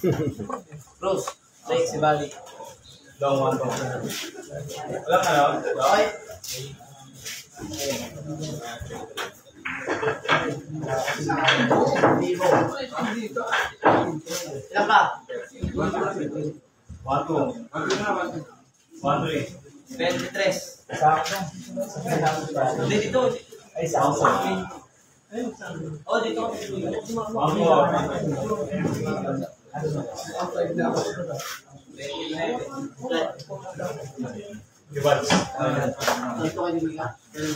Rose, Lake, si Bali. Long one. Wala ka na? Okay. Ilan ka? 23. Sakto. Hindi, dito. Ay, sakto. Oh, dito. Dito kayo dito.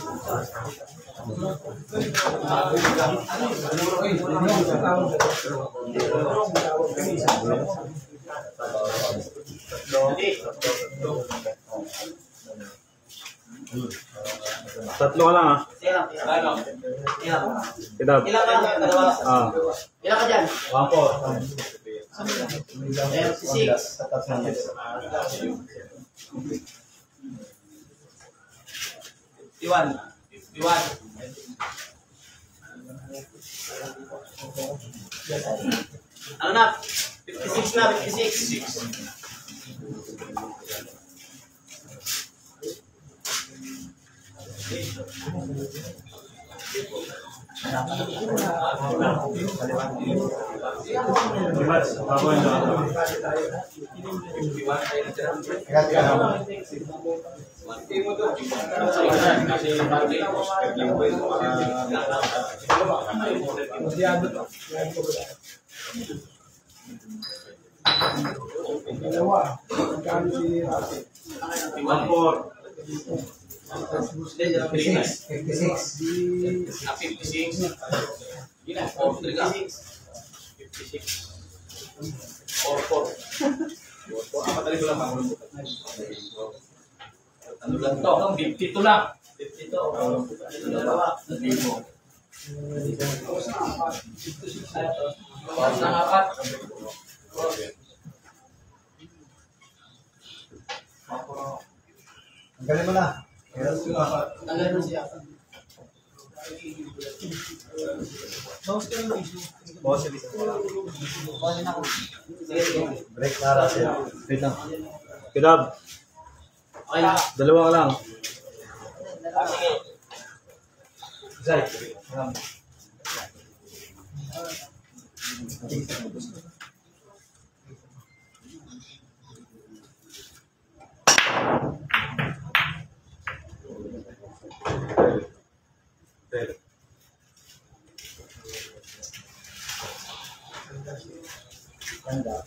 Tatlo ka lang ha. Ilan? Kitab. Ilan ka? Dalawa. Ilan ka dyan? 56. Iwan. Ano na? 56 na, 56. Ano lang to? 52 lang. 52. Ang galing mo na. Tanggalin mo siya. Break na Russell. Wait lang. Kitab. Okay na. Dalawa ka lang. Sige. Zay. Ganda.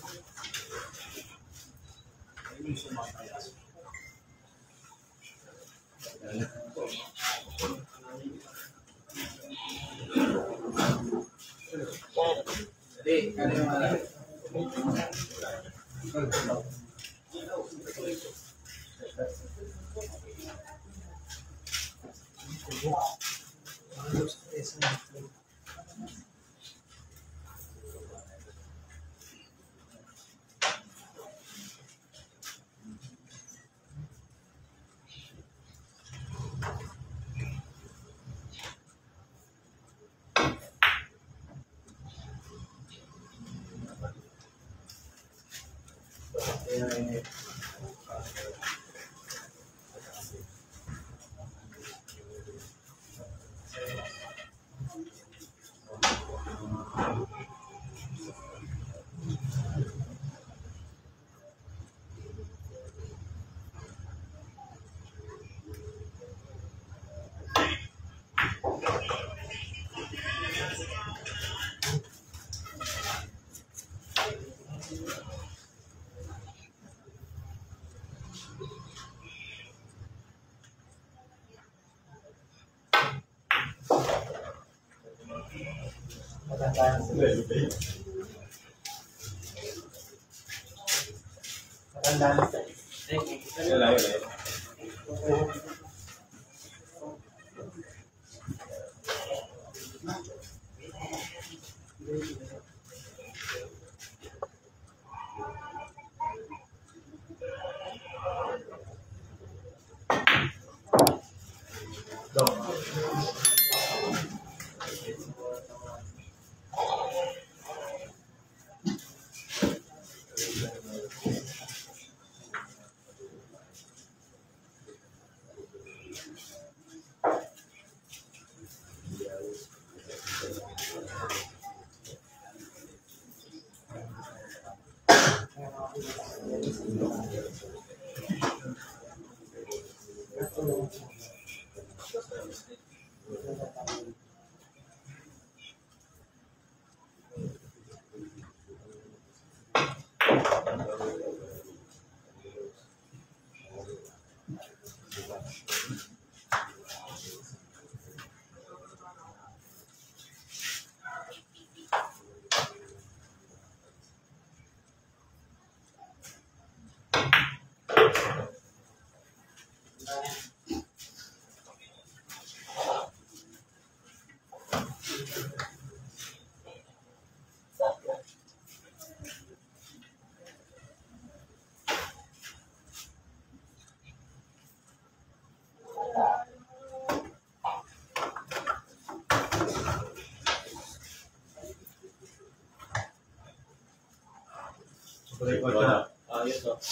Record ka. Yes, oh.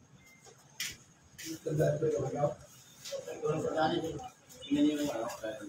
Tingnan niyo yung ano.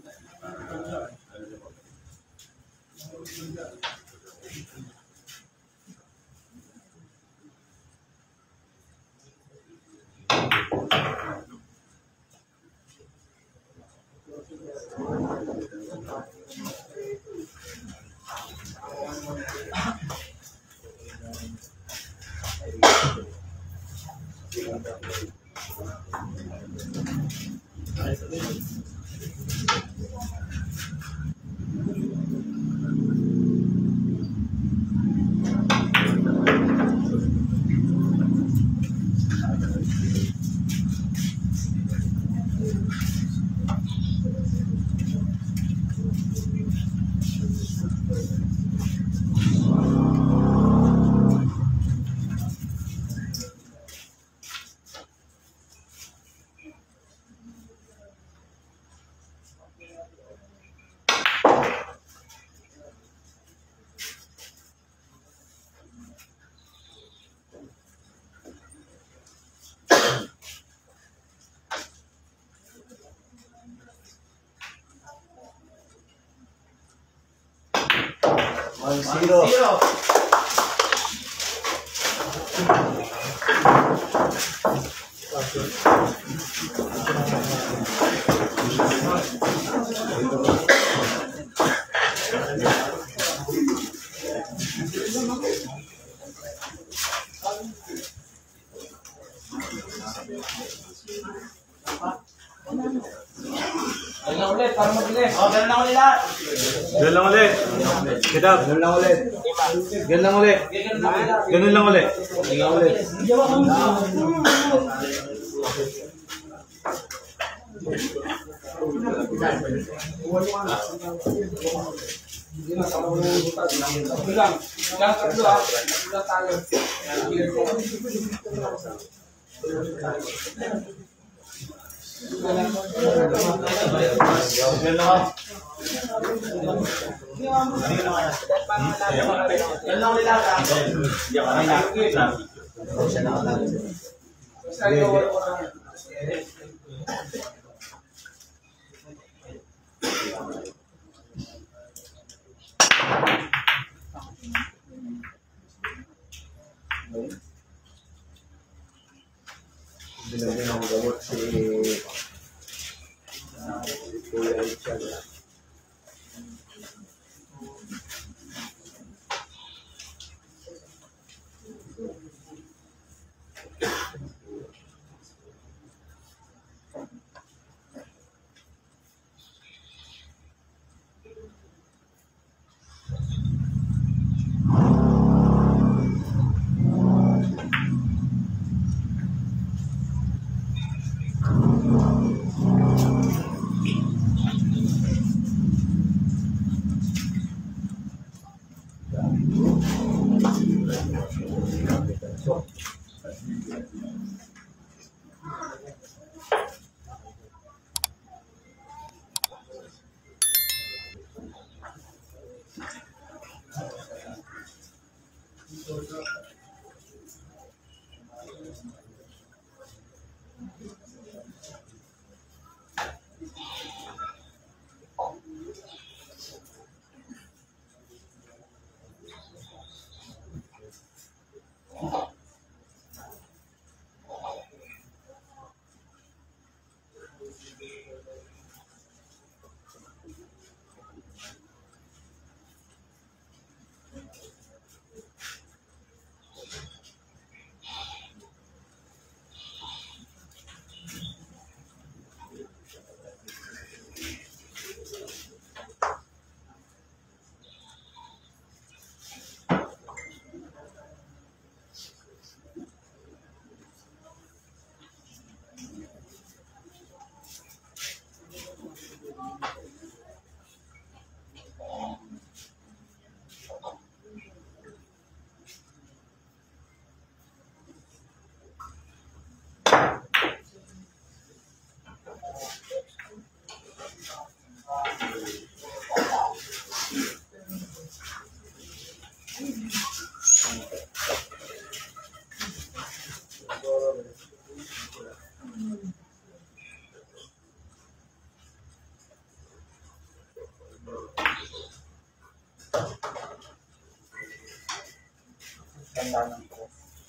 Zero. Ganun ulit, para mabilis. Oh, ganun lang ulit lahat. Ganun lang ulit. Get up. Ganun lang ulit. Ganun lang ulit. Ganun lang ulit. Ganun lang ulit. Ganun lang. Ganun lang ulit lahat. Binigyan ng gamot si Kuya Richard. tayo ng press.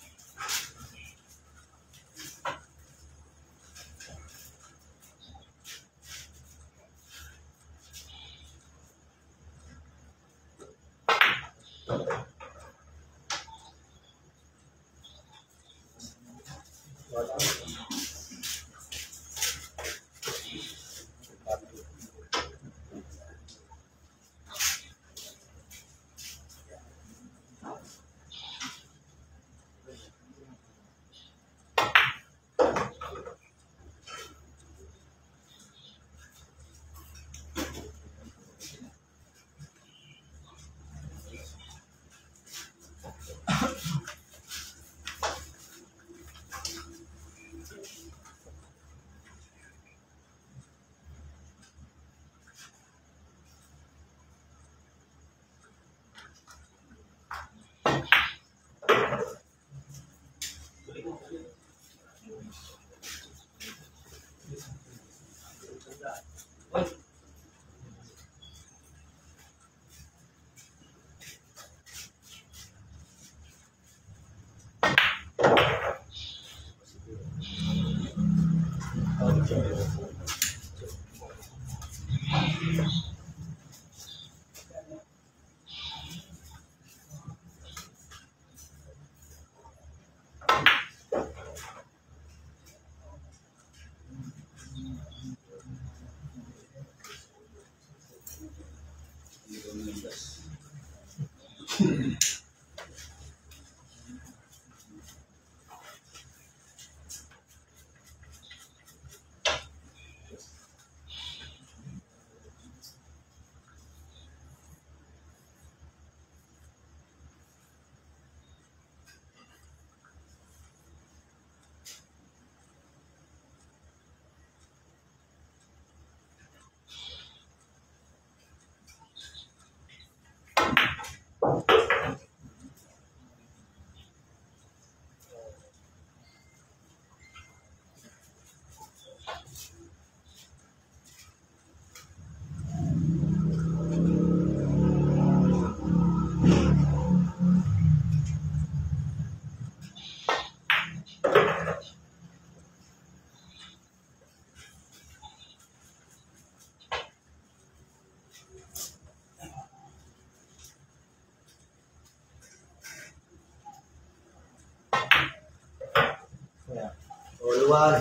All one.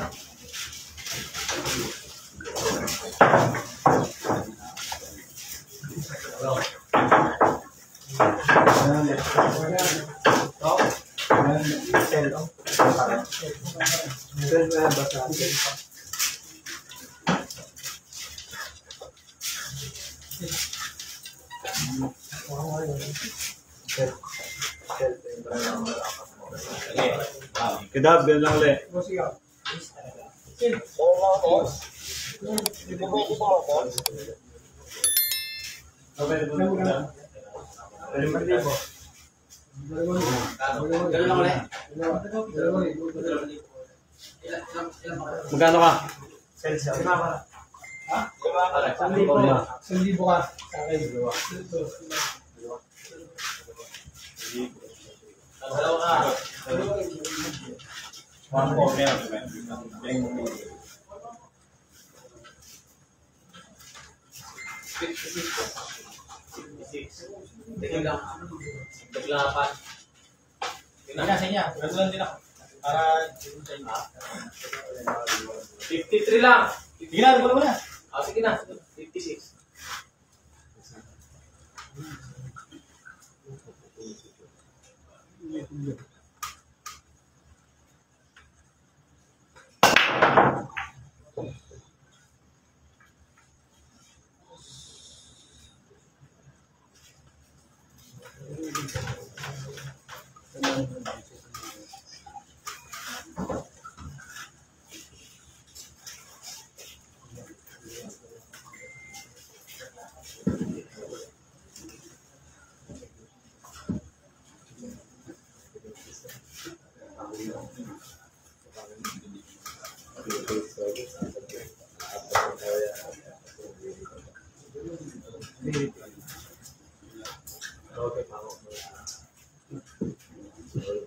Kedap, ganun lang ulit. Magkano ka? Ha? 1,000 ka sa akin. Dalawa ka. 1,400 meron. 56. Tingin lang. Daglapan. Tingnan sa inyo. Gano'n din ako. Para sa inyo. 53 lang. Tingnan, wala mo na. Sige na. 56. Okay,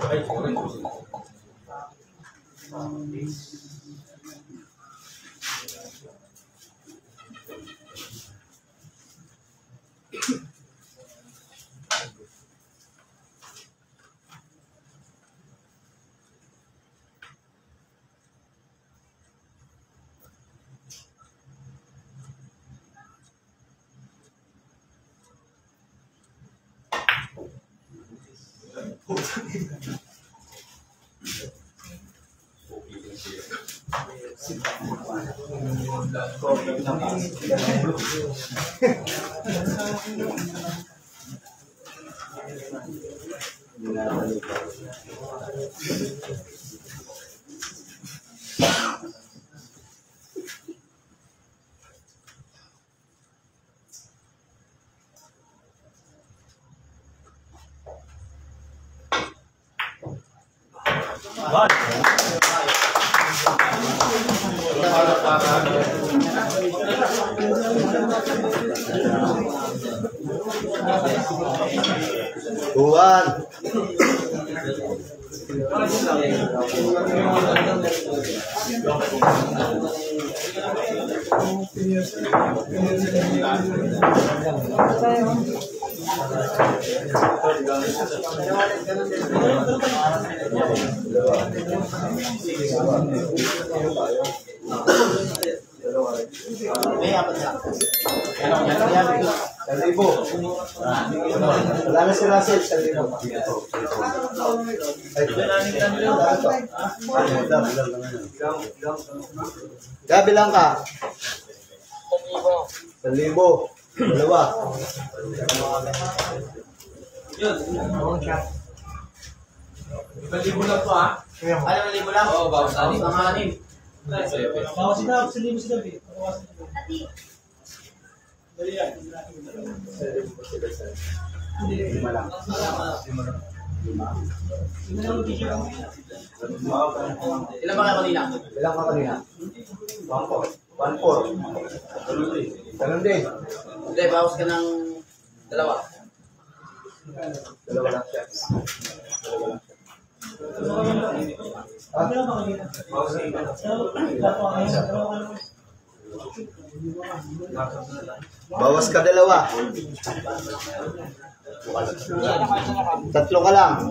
Buwan. May apat lang. Salibo. Wala na si Russell. Salibo. Kaya bilang ka? Salibo. Dalawa. Malibo lang po ah. Alam na libo lang? Oo, bawas na. Mga anim. Bawas sila, sa libo sila. Dali yan. Lima lang. Ilan ba kayo kanina? Bilang ka kanina? 1-4. Ganun din. Hindi, bawas ka ng dalawa. Dalawa lang siya. Bawas ka dalawa. Tatlo ka lang.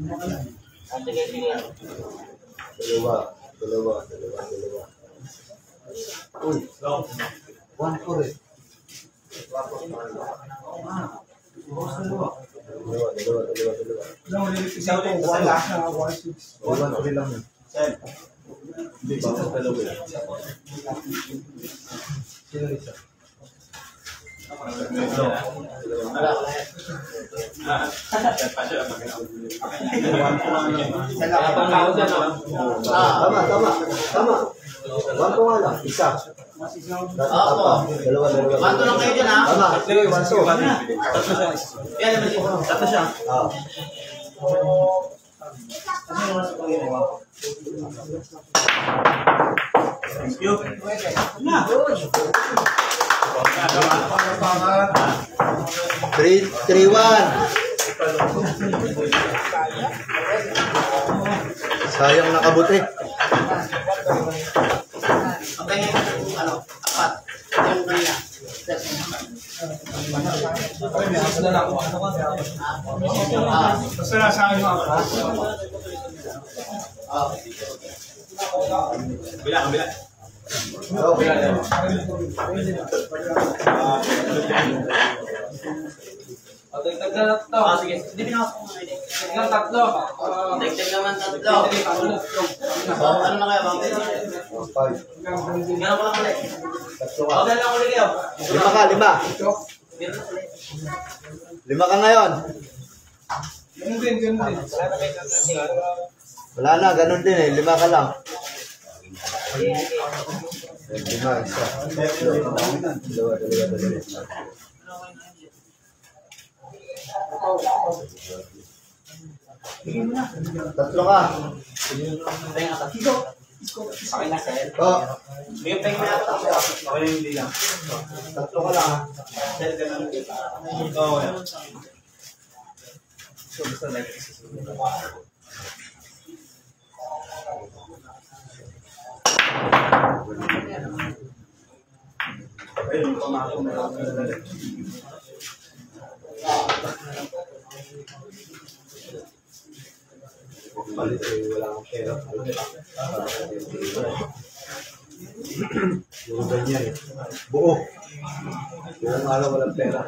Dalawa. Uy. 1-4 eh. Dalawa. Isaw din, wala. 1-3 lang yun. Hindi ba? Dalawa eh. Sino isa? Tama. One ko nga lang. Isa. Dalawa. Manto lang kayo dyan, ha? Tama. Sige, one so. Yan naman siya. Tatlo siya. Thank you. 3-1. Sayang nakabuti. Okay, ano? Apat. Yung kanina. Basta nasa akin mo. Bila. Okay. Dagdag na tatlo. Sige. Hindi pinawak ko mga idea. Dagdag tatlo. Dagdag naman tatlo. Ano na kaya, bang? 5. Gano'n ko lang ulit. Tatlo ka. Okay lang ulit kayo. 5 ka. 5 ka ngayon. Ganun din. Wala na, ganun din eh. 5 ka lang. 5, isa. Dalawa. Tatlo ka. Okay na, sir. Oh, May peng na ako. Okay, hindi lang. tatlo ka lang. Sir, ganun. Oo. Ayun, pamako na lang. Palit wala akong pera. Yung ganyan eh. Buo. Buong araw walang pera.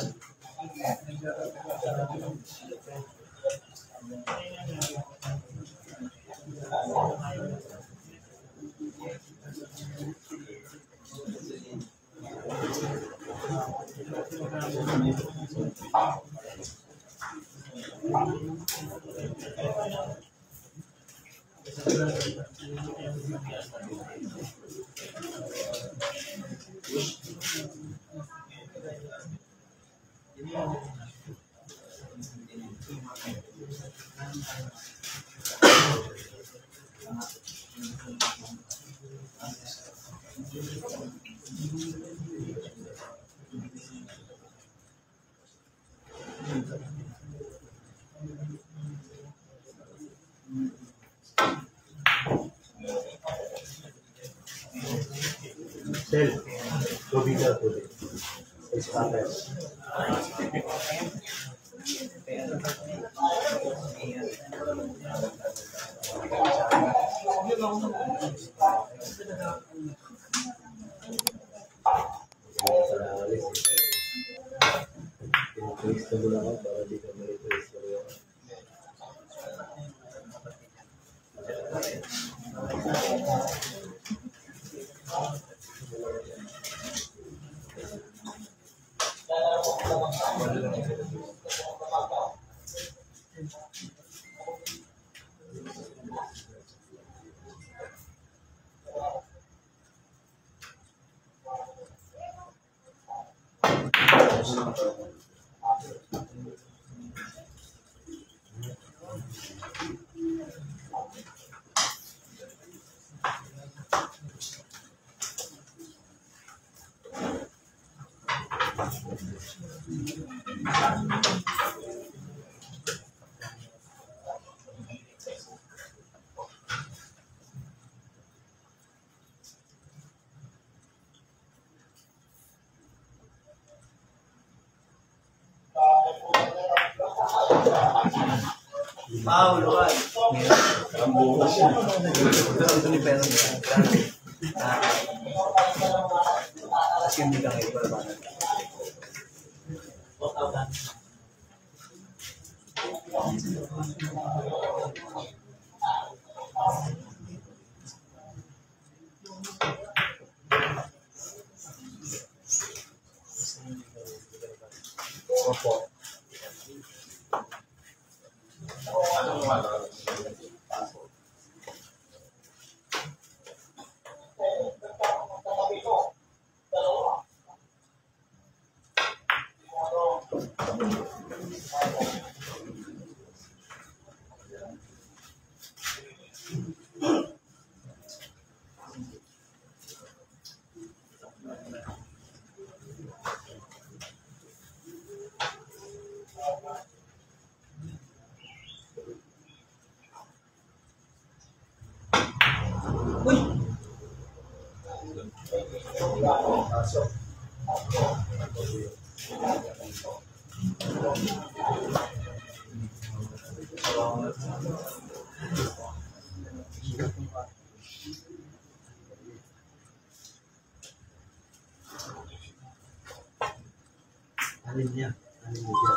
Sel, tubig na tubig. Ispatas. Pinutulis na muna ako para di ka malitulis na rin. Luan. Ang bukas yun. Ito ni Pero niya. Kasi hindi lang ito ba? Opo. Alin niya? Alin niya?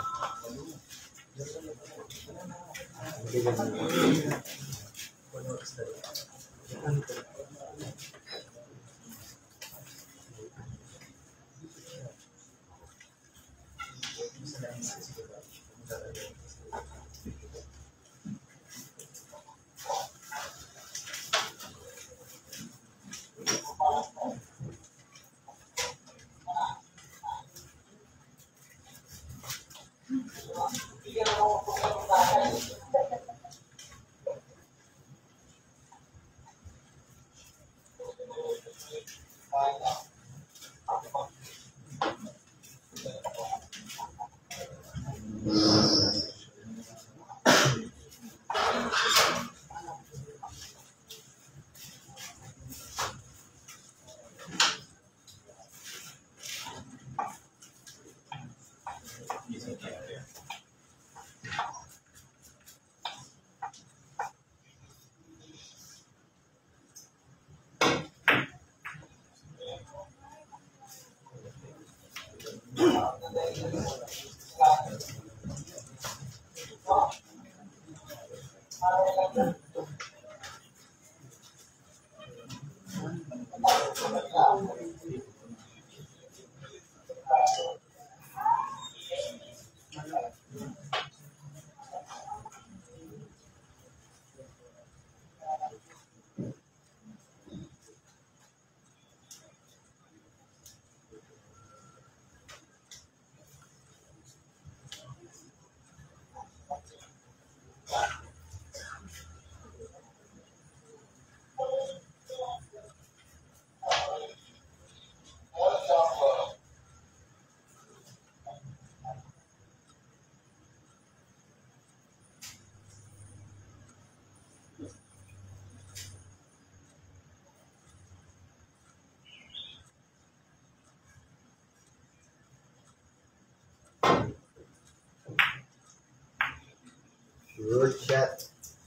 Good shot.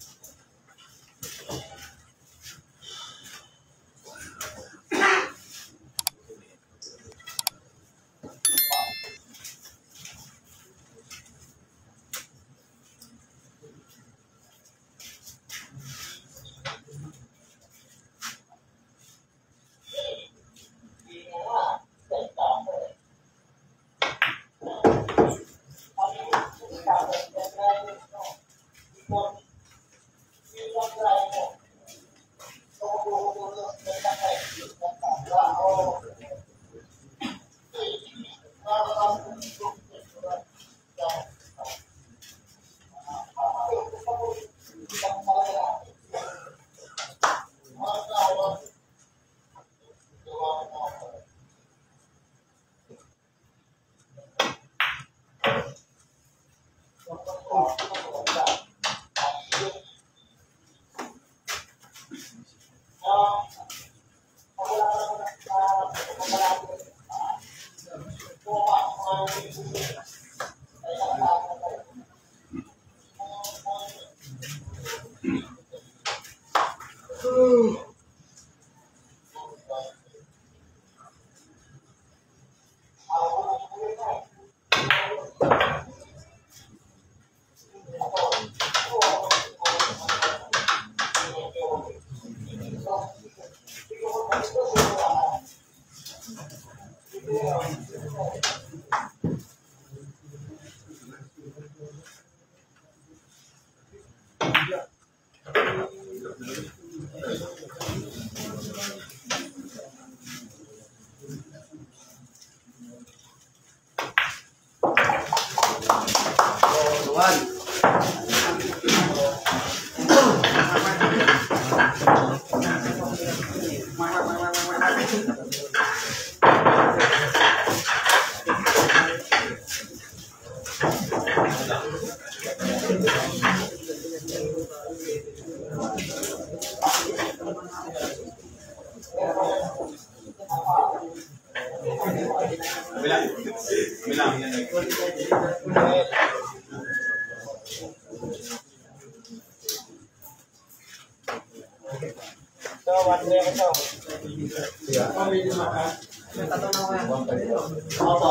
Opo.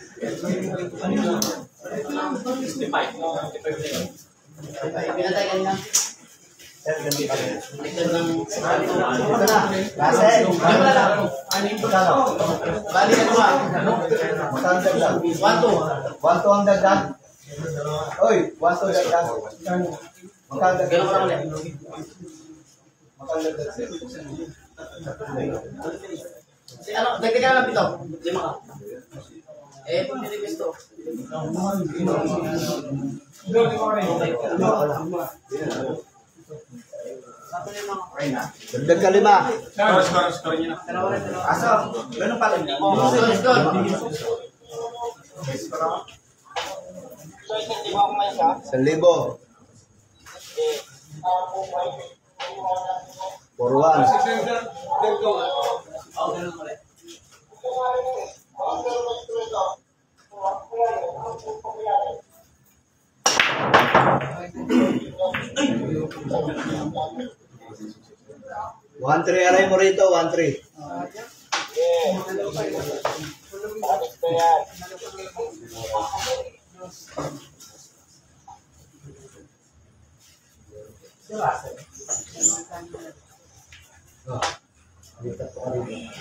Pinatay kanina. Ito ng Kasi, bali na ba? magkano dagdag? 1-2. 1-2 ang dagdag? Oy, 1-2 dagdag. Magkano dagdag? Ganun ko lang ulit. Magkano dagdag sir? Si ano, dagdagan lang pito. 5 ka. Eh, pag nilibis to. Dagdag ka 5. Score niya na. Aso, ganun pa rin. Let's go. 1,000. 4-1. One three, aray mo rito, 1-3. Dito po ka dito.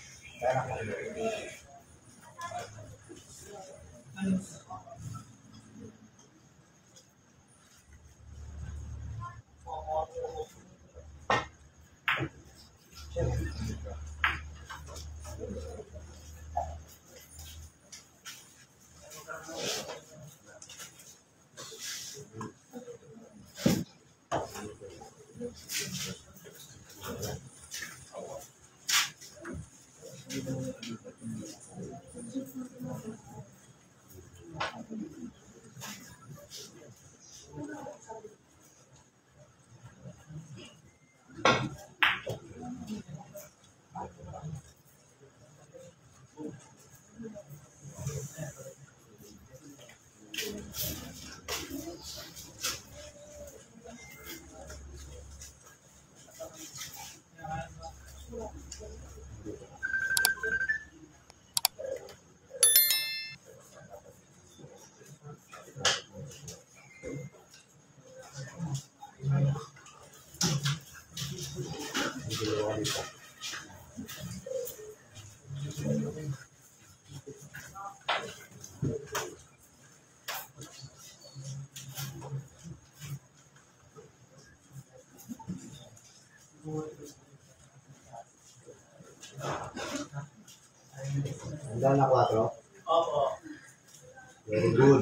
Handa na 4? Opo. Very good.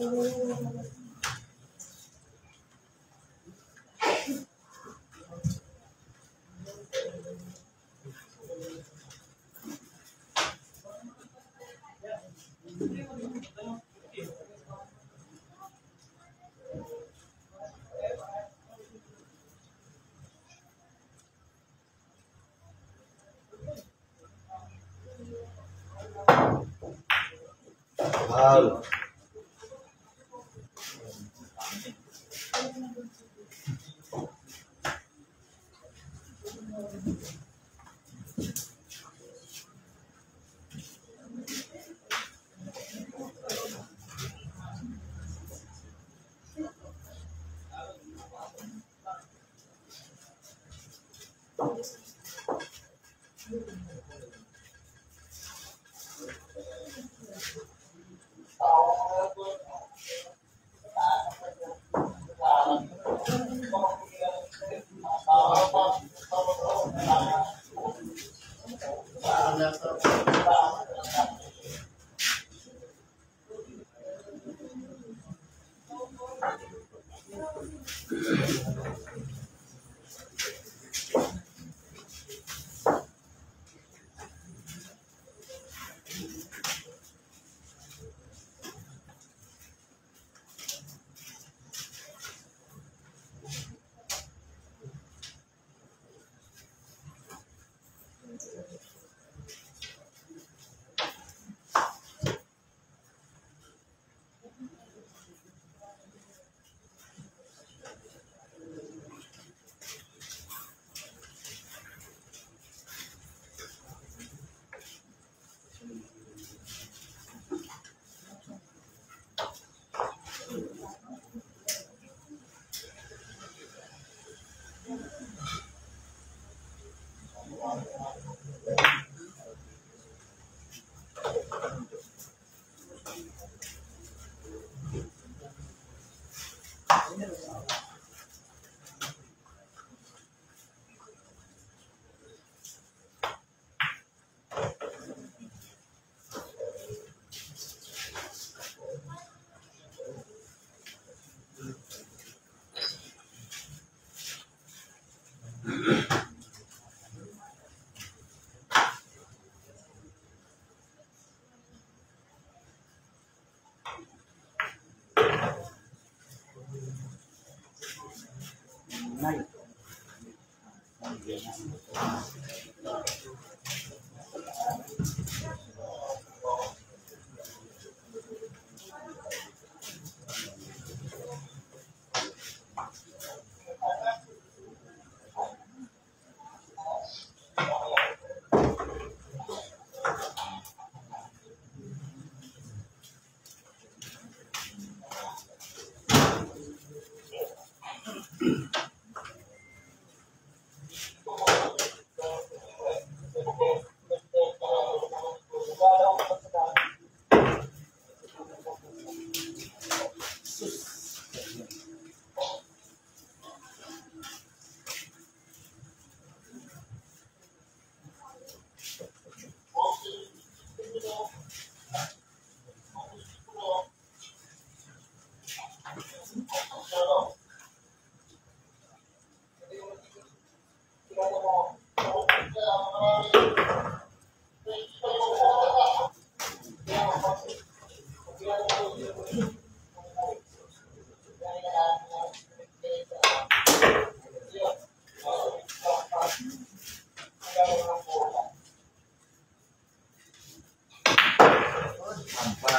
Wow.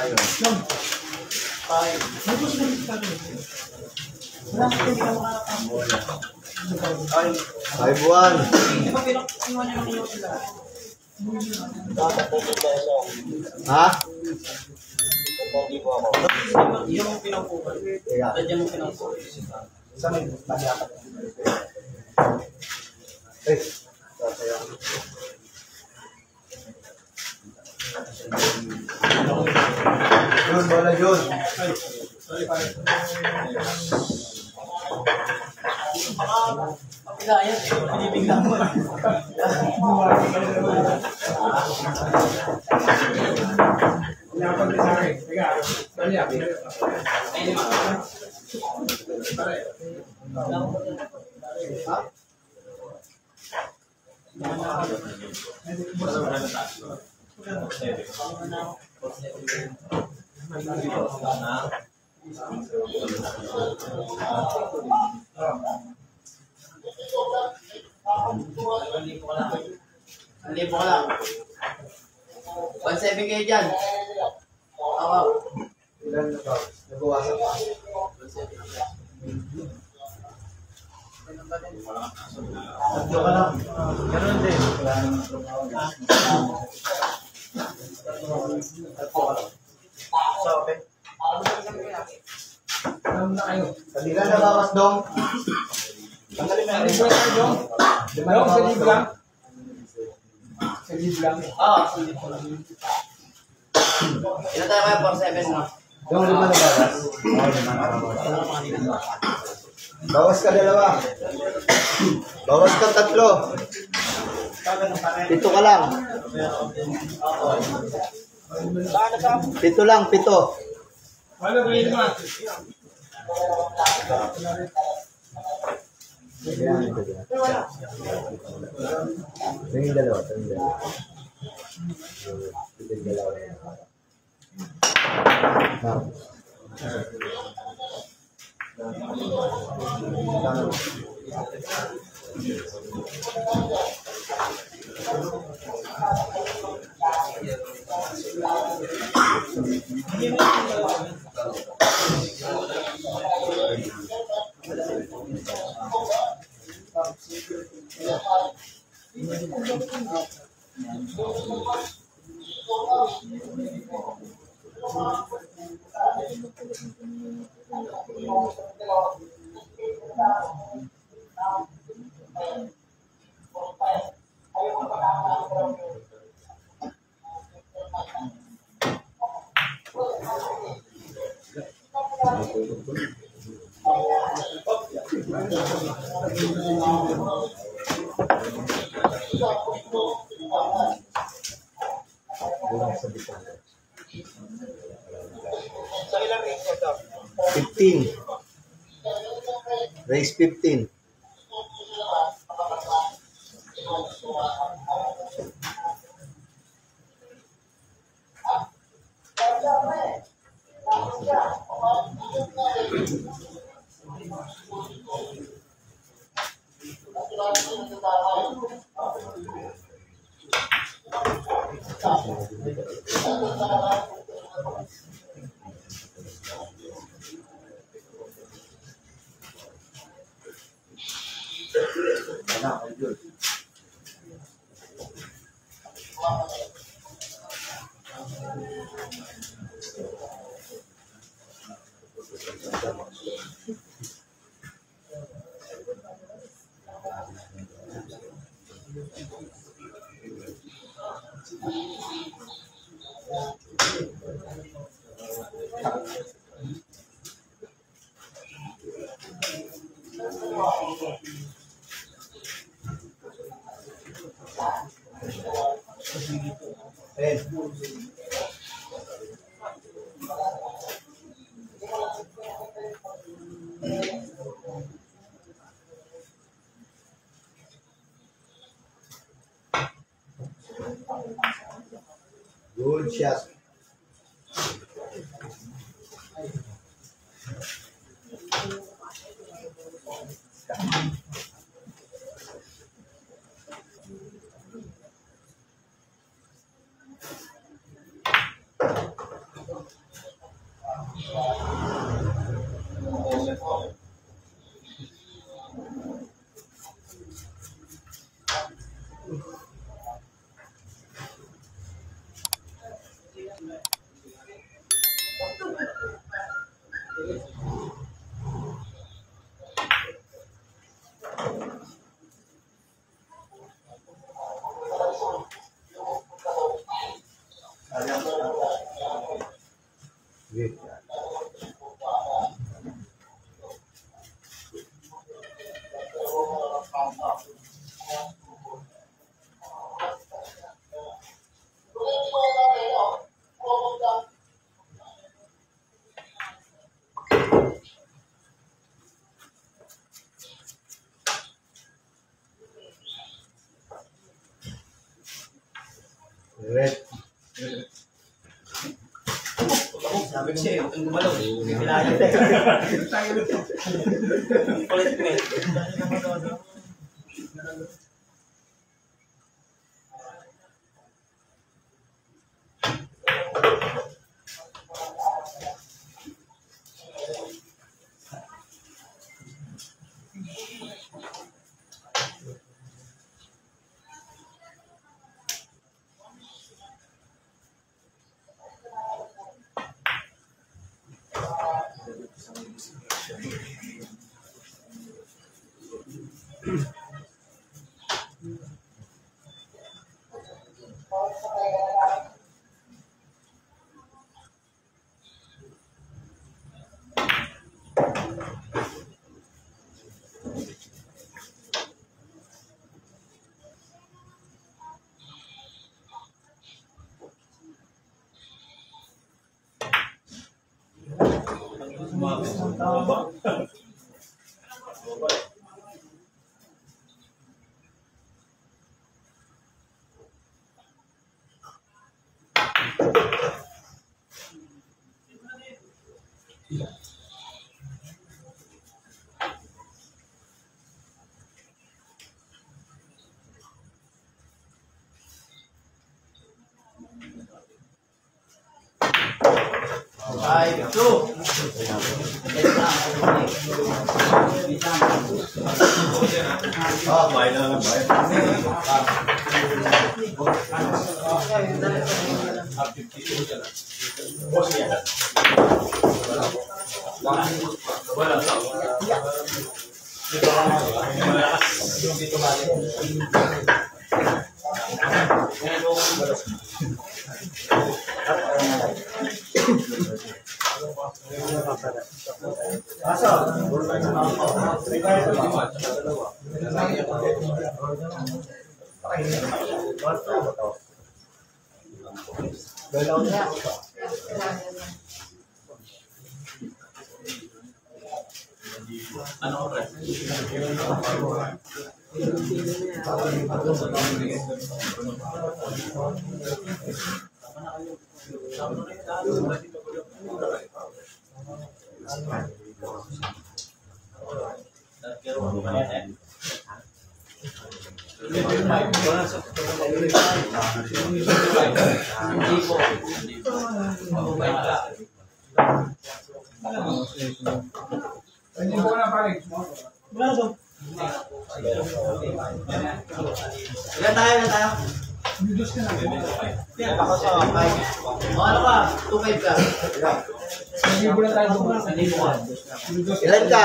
yun. Five. Ay, 5-1. Di ba pinuha niyo ng iyo sila? Ha? Yung pinangkuhan. Kaya. Dadyan mo pinangkuhan. saan may masyakat? Eh, sasaya. Yun, bola yun. Sorry, pare. Kapila yan. Pinibigla mo. Pinapag sa akin. Teka, sorry ah. Ay, lima. Pare. Ang libo ka lang. 1.7 kayo dyan. Oo. Ilan na ba? Nabawasan pa. Tatlo ka lang. Ganun din. Wala naman trabaho. Tatlo ka lang. So, okay. Alam na kayo. Kanila nabawas dong. Tanggalin na Ano rin. ba tayo, Dong? Lima Dong, sa nabawas live dong. lang? Sa live lang. Oo. Ilan tayo kaya 4.7 mo? Dong, 5 nabawas. Oo, lima na nabawas. Ano naman kanina? Bawas ka 2. Bawas ka 3. 7 ka lang. 7 lang, 7. Wala ba yun naman? Yan, ito dyan. Ito yung dalawa, ito yung dalawa. Ito yung dalawa. Ah. Sa ilang ring ito? 15. Race 15. Good shot. Great. Red. Sabi ko siya, huwag kang gumalaw. Kailangan. Kulit mo eh. Five, two. Bayad na lang, bayad. Ano ko Ilan tayo? Ako sa 5. Ano ka? 2-5 ka. Ilan ka?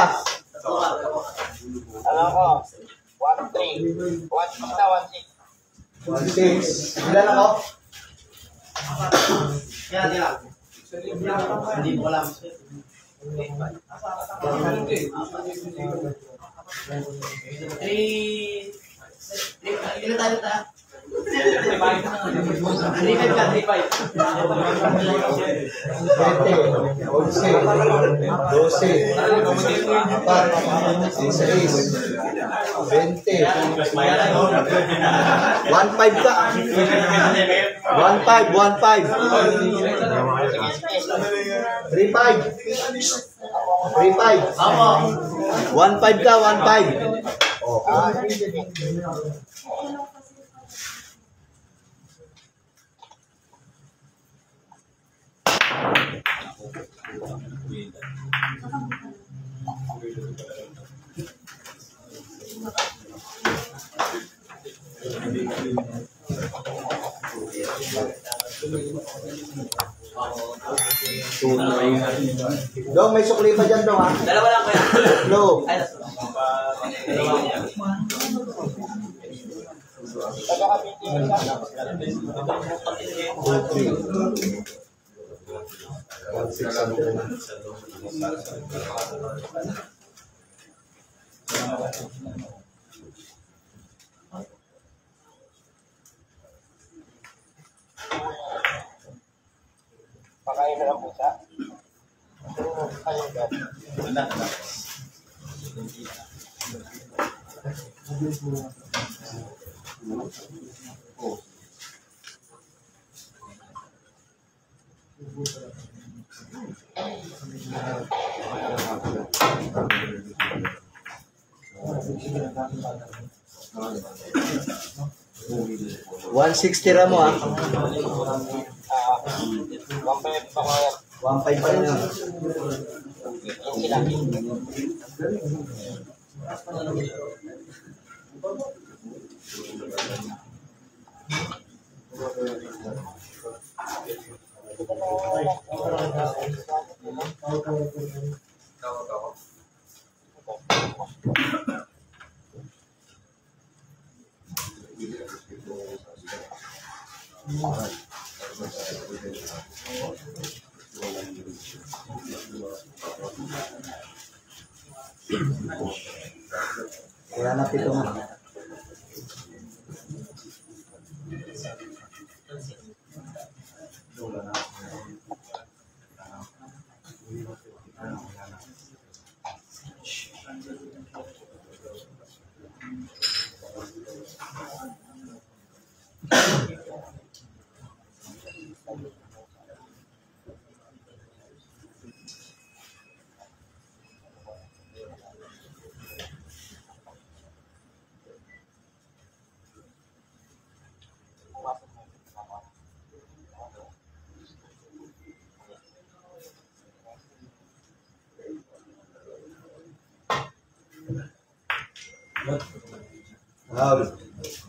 Alam ko. 1-3. 1-6. Ilan ako? Kaya. Hindi mo alam. 3. Ilan tayo? 3-5 ka. 3-5. Dong, may sukli pa dyan, Dong, ha? Dalawa lang kaya. Hello. Pakain na lang po siya. Ayun, Anak. 160 ra mo ah. 1.5 pa kaya. 1.5 pa rin yun. Kaya na pito na. Wow.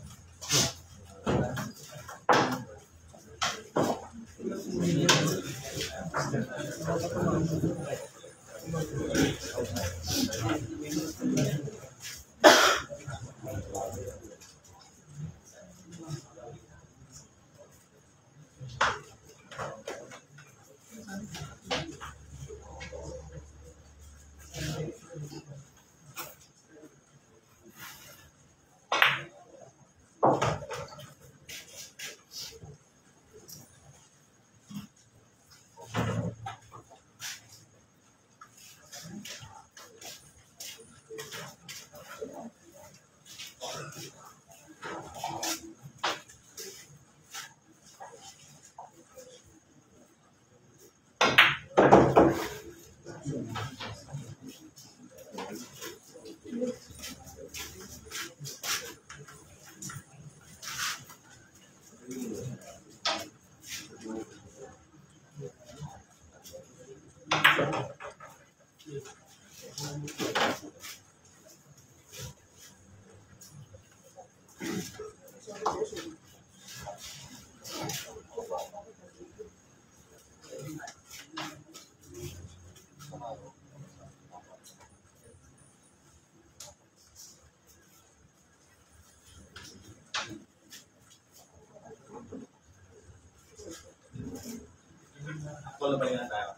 Wala ba yan tayo?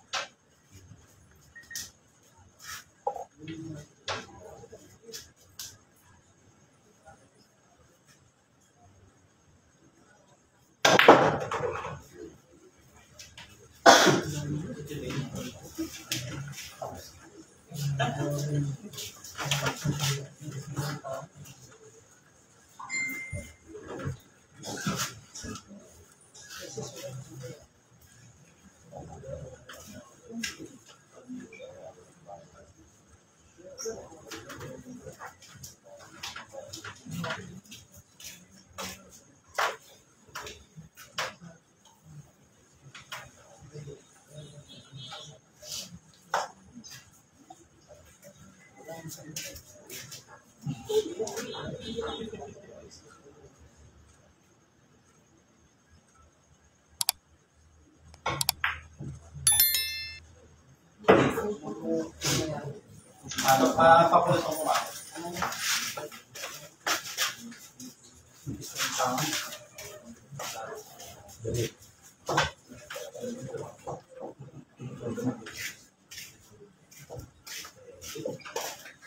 Ano pa papulit ko ba?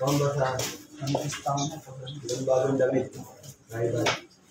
Pambasahan. Yung bagong damit. Rival.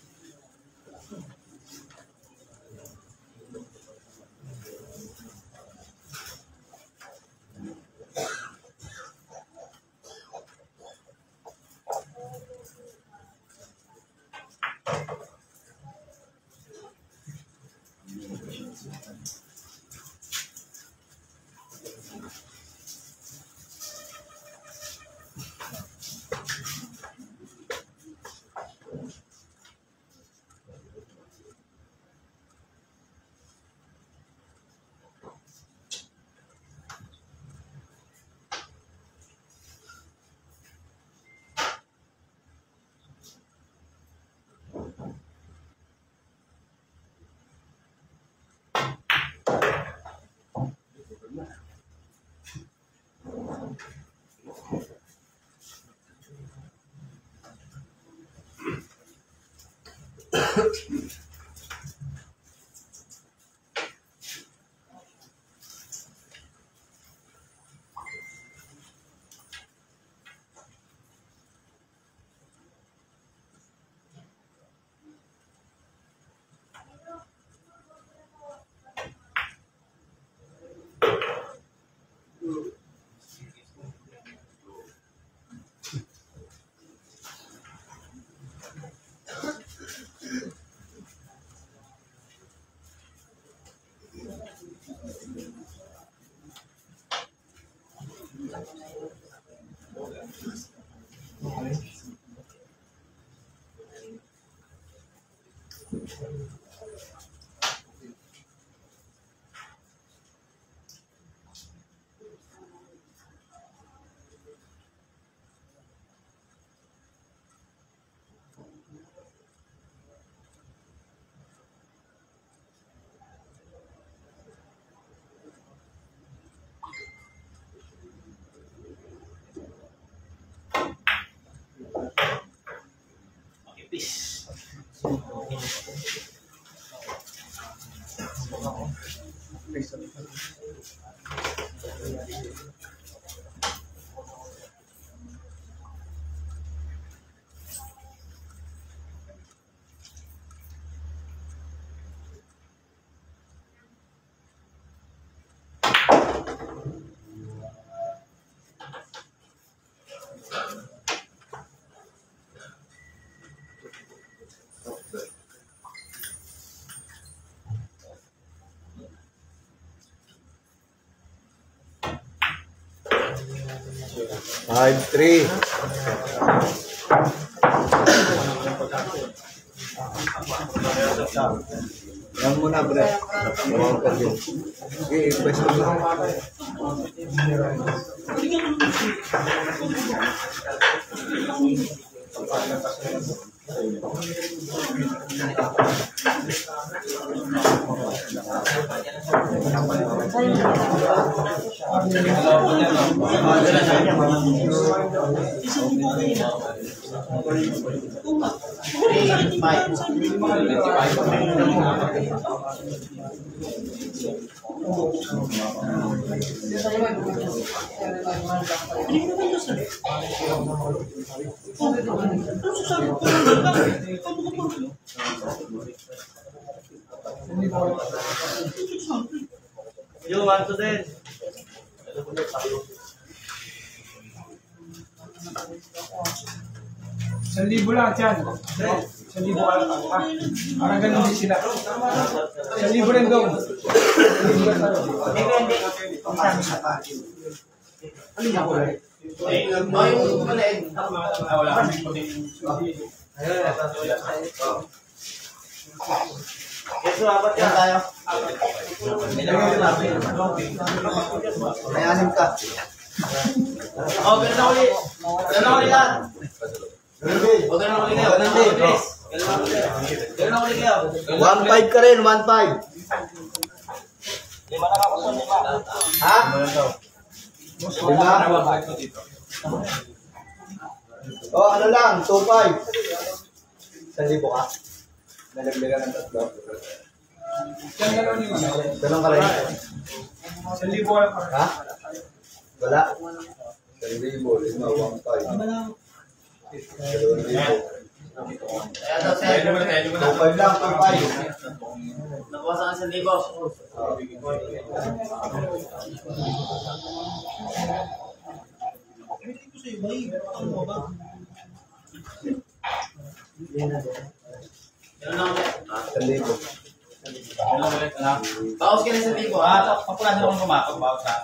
Peace. Five, three. Yan muna, bre. Huwag ka din. Okay, pwesto mo. Yung 1 to 10. Isang libo lang dyan. Isang libo ka lang. Parang ganun din sila. Isang libo rin doon. Yung maliit. Wala kami puti. Yes, apat yan tayo. Mayanim ka. Oh, ganun na ulit. Ganun na ulit yan. Huwag ganun na ulit kayo. Ganun na ulit kayo. 1.5 ka rin, 1.5. Ha? 5? Oh, ano lang, 2.5. 1,000 ka? Nalaglagan ng 3. Yan ganun yung ano. Ganun ka rin. Isang libo ka lang. Ha? Wala. 1,000, 1,500. 2,000. Kaya daw, sir. 2,500 lang, 2,500. Nabawasan ka 1,000. Yan lang ulit. 1,000. Yan lang ulit, anak. Bawas ka na 1,000, ha? Papulasan akong kumakot. Bawas sa.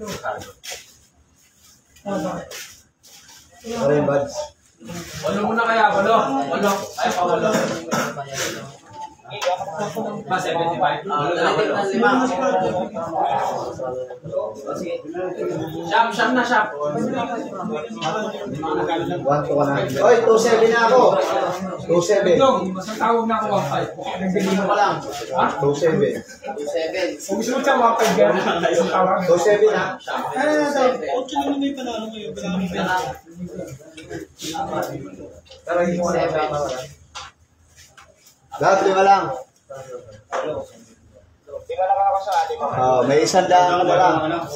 Ano yung buds? Walo muna kaya, walo. Ay, pa walo. Pa 75. Dalating ng 5. Sige. Shop na shop. 1 to 100. Oy, 2,700 na ako. 2,700. Dong, masang tawag na ako 1.5. Nagbili Ano pa lang? 2,700. 7. Kung gusto mo siya 1.5 yan, isang tawag. 2,700 ha? Lahat 5 lang. May 100 ka na lang.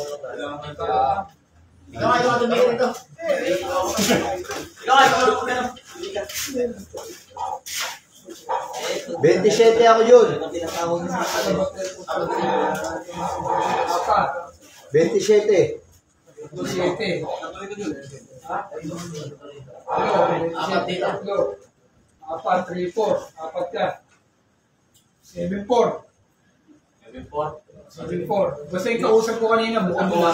Ikaw ay tumigil dito. Ikaw ay tumigil. 27 ako yun. 27. 7. Apat dito. 4, 3, 4. Apat ka. 7-4. 7-4. Basta yung kausap ko kanina, bukod mo.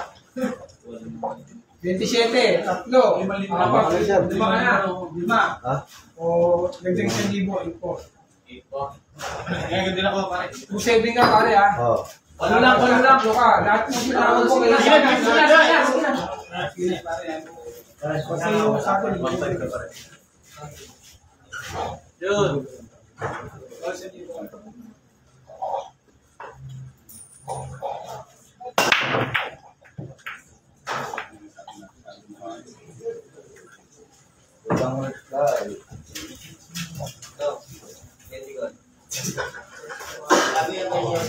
27, 3, 4. 5 ka na. 5. Ha? O, nagdag 1,000, 8-4. Ngayon din ako, pare. 2-7 ka pare ha. Oo. Walo lang. Walo ka. Lahat mo pinawag ko. Kasi yung sa akin, Yun. Ibang reply. Sabi yan ganyan.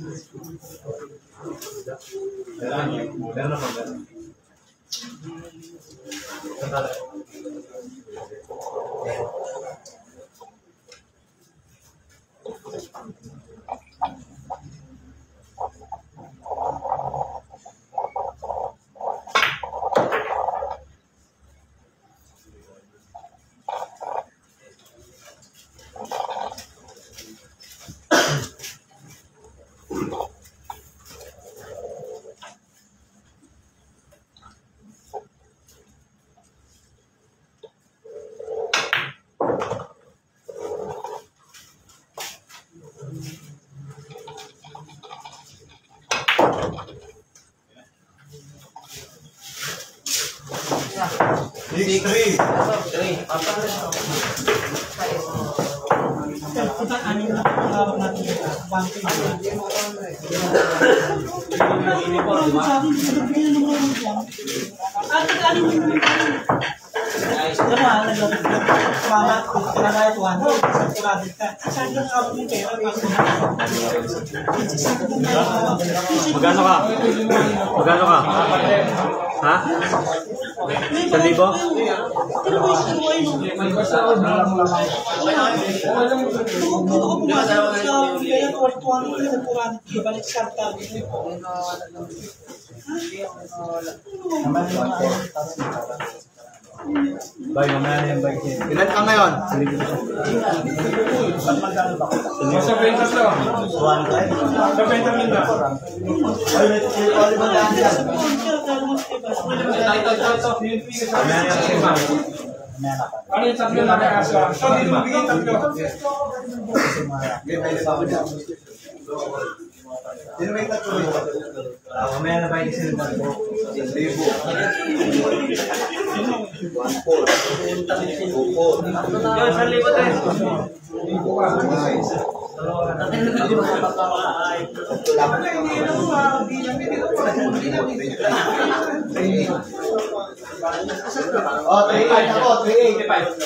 Magkano ka? Magkano ka? Ha? 1,000? Bay, mamaya na yung bike niya. Ilan ka ngayon? Sa benta to. Sa benta min na. Ano yung tatlo na kaya sa? So, dito mabigay tatlo. Sino may tatlo? Mamaya na bike kasi ng tatlo. 3,500 ako, 3,800.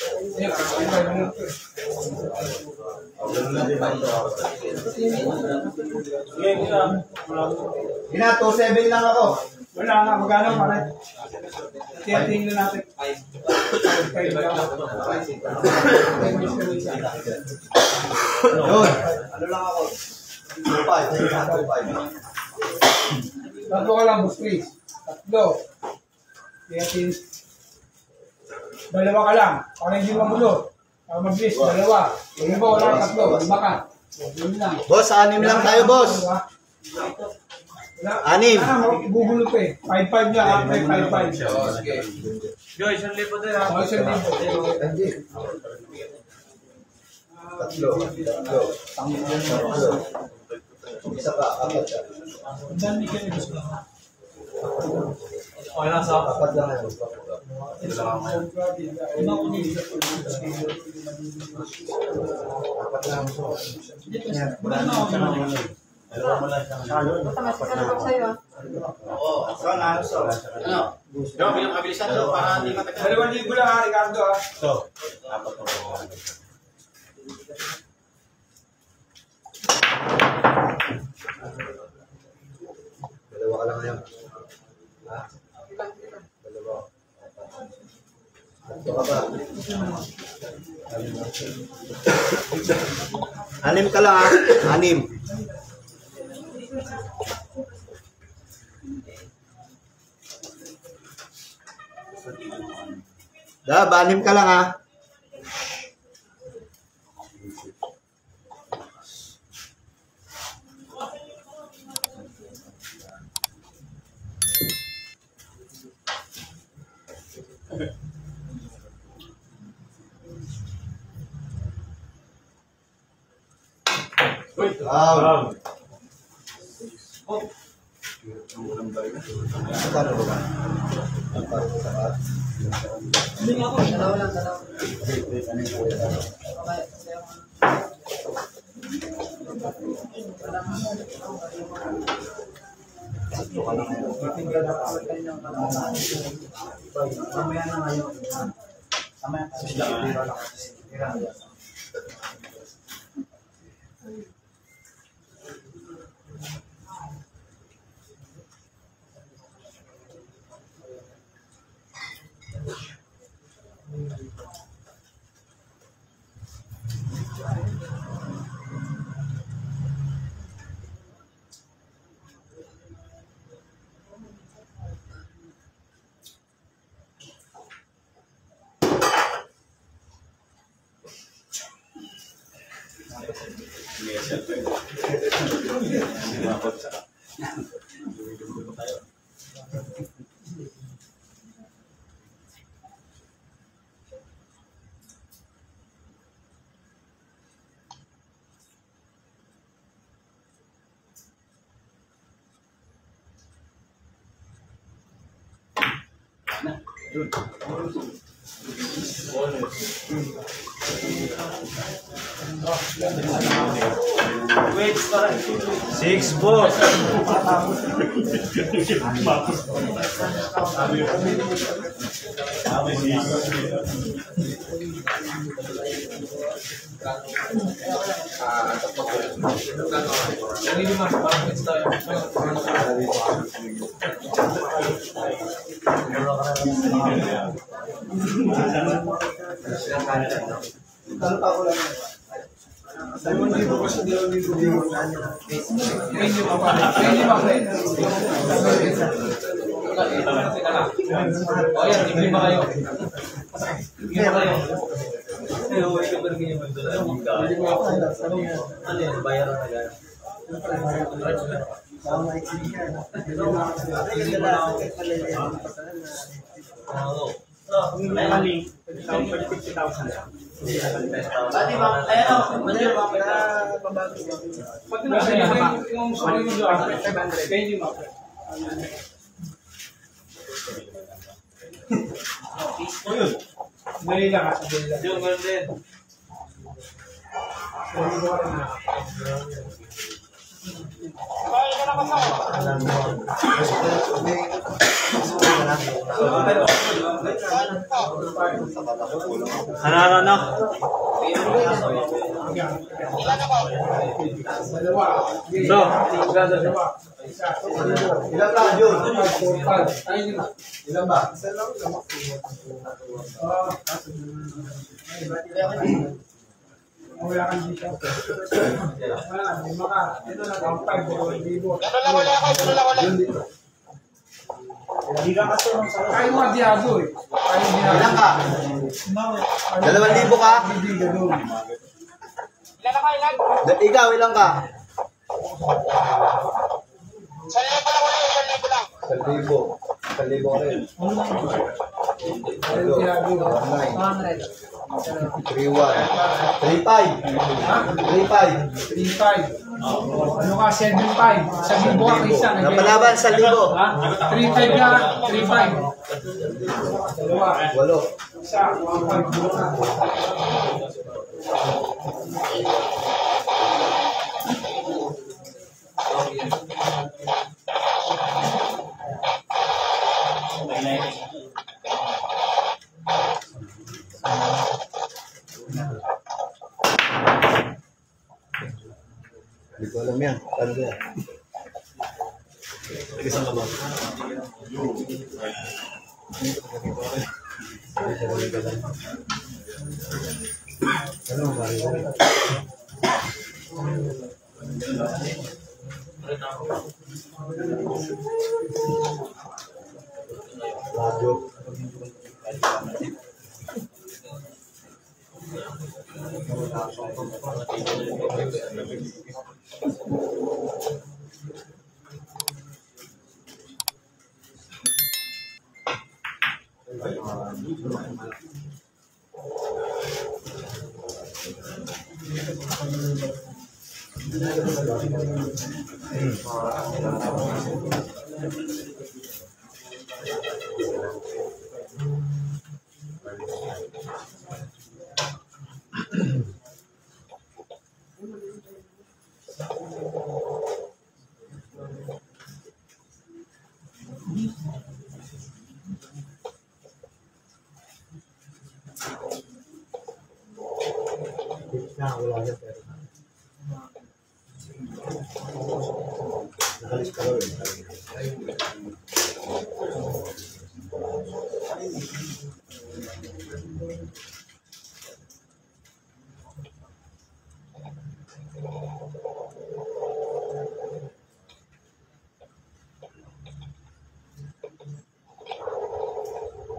Ina, 2,700 lang ako. Wala nga, magkano pare? Tiyatingin na natin. Yun, ano lang ako? 2,500. Tatlo ka lang, boss please. Tatlo. Tiyatingin. Dalawa ka lang. Para hindi magulo. Para mag-list, dalawa. Yung iba wala, tatlo. Lima ka. Yun lang. Boss, 6 lang tayo, boss. 6. Gugulo ko eh. 5-5 niya, ha? 5-5. Joy, 1,000 din ha. Oh, sir, dito. Tatlo. Isa pa, 4. Ang dami ka na gusto. Okay lang sa 4 lang yan. Yo, bilang kabilisan to para hindi matagal. 2,000 lang ha, Ricardo ha. Dalawa ka lang ngayon. Ha? Dalawa. Tatlo ka ba? 6 ka lang ha? 6. Dab, 6 ka lang ha? Wow. Wait, 6-4. Ano pa ko lang? Dalawang libo kasi dalawang libo. Medyo mapalay. O yan, ibig ba kayo? Ibig ba kayo? Ano yan, bayaran na gano'n? Pati ba? Ayan o. Pag nasa yung sorry mo doon, 500, medyo mapalay. Dali lang ha, dali lang. Yung meron din. Ano? Ilan ba, Jun? Ilan ba? Wala kang dito. Wala, may maka. Ito na, ang 5,000. Kayo mga diabo eh. Kayo diabo. Ilan ka? 2,000 ka? Hindi ganun. Ikaw, ilan ka? 1,000 ka rin. Kayo diabo. 3-1. 3-5. 3-5. 3,500. Ano ka, 7,500. Sa libo ka isa. Napalaban sa libo. Ha? 3,500 na, 3,500. Dalawa. 8. Isa, 1,500. Dalawa ka. Hindi ko alam yan. Paano yan? Isang ka ba? Ano ba? Radyo. Wala yan, pero nakalis ka rin.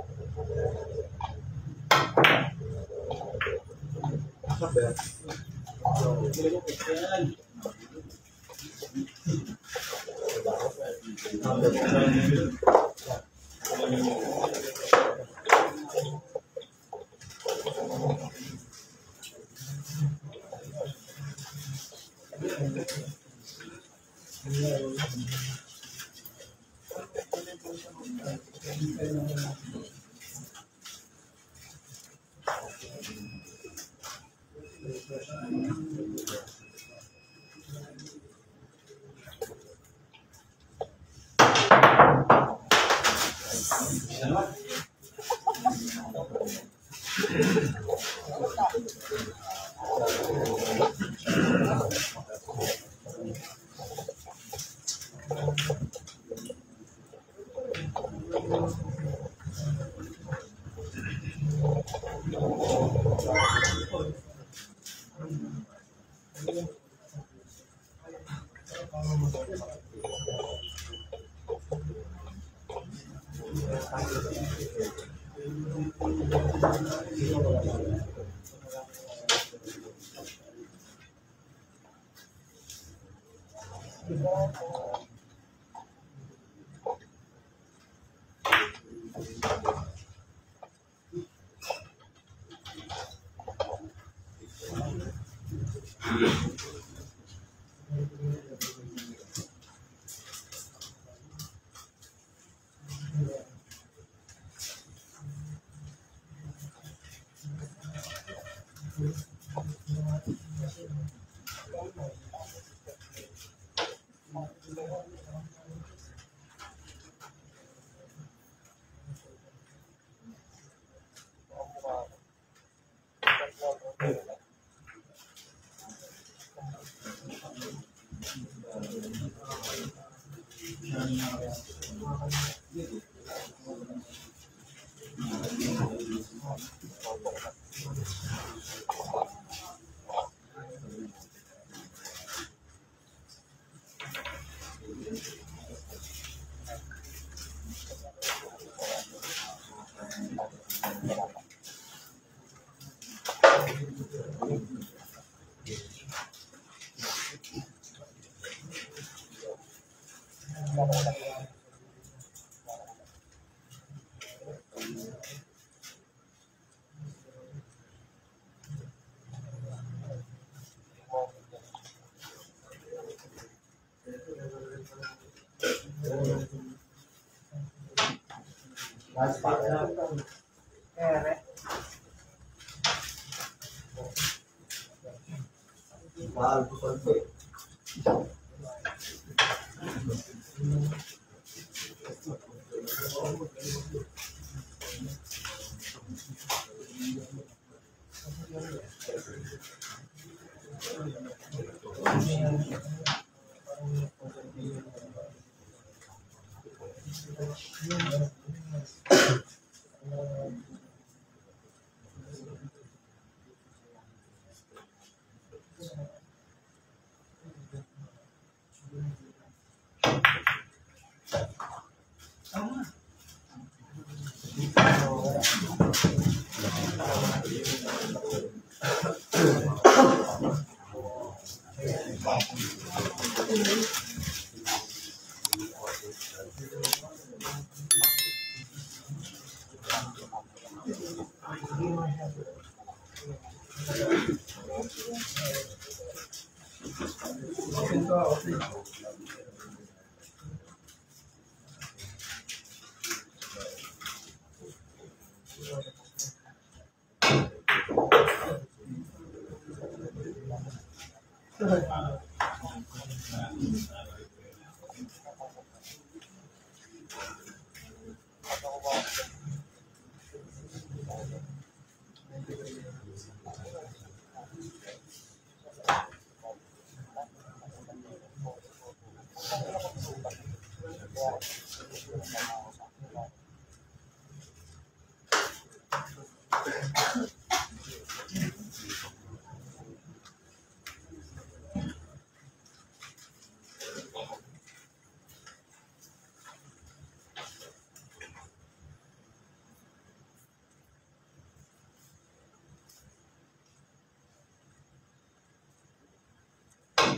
Sabi, Mas para. Mahal po konti.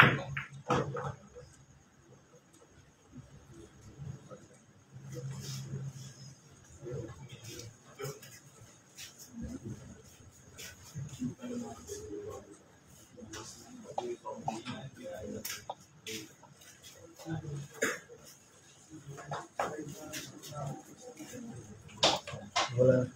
Wala.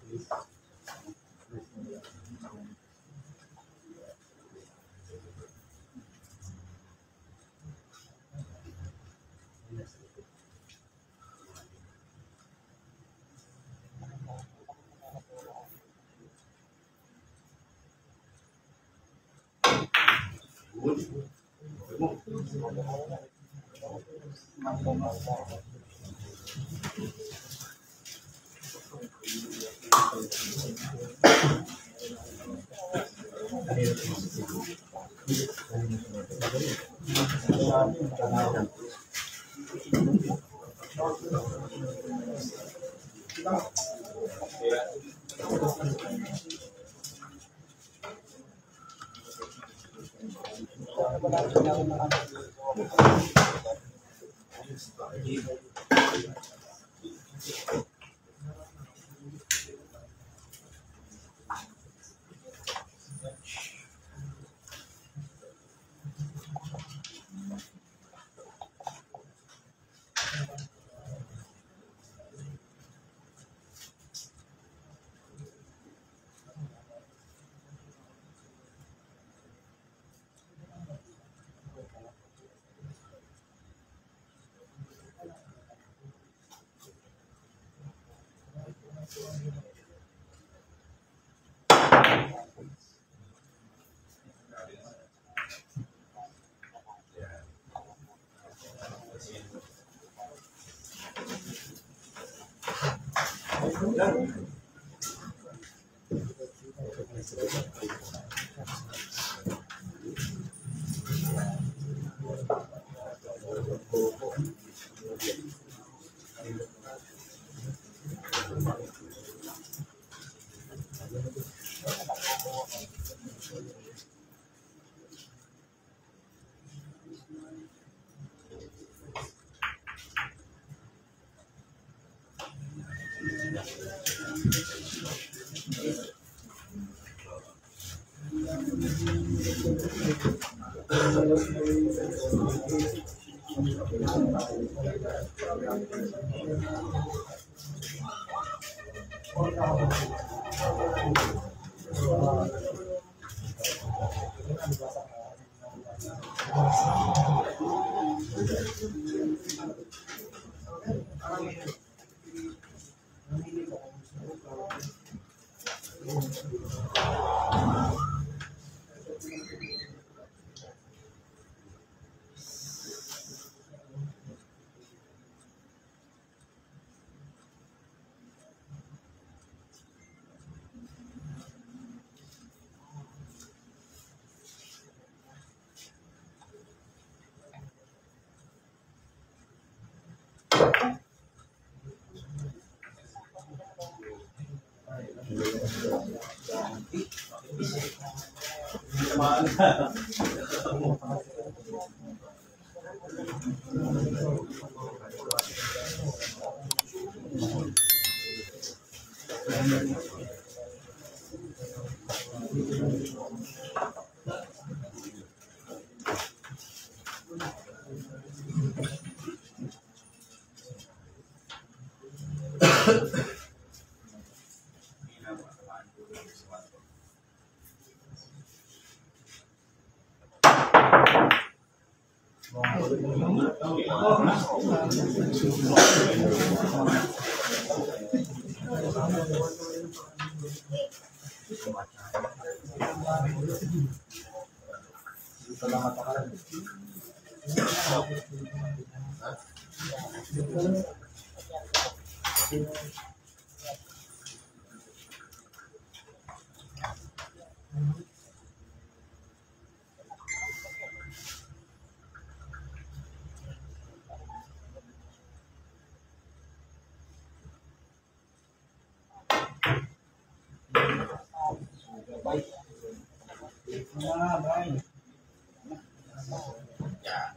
Yeah.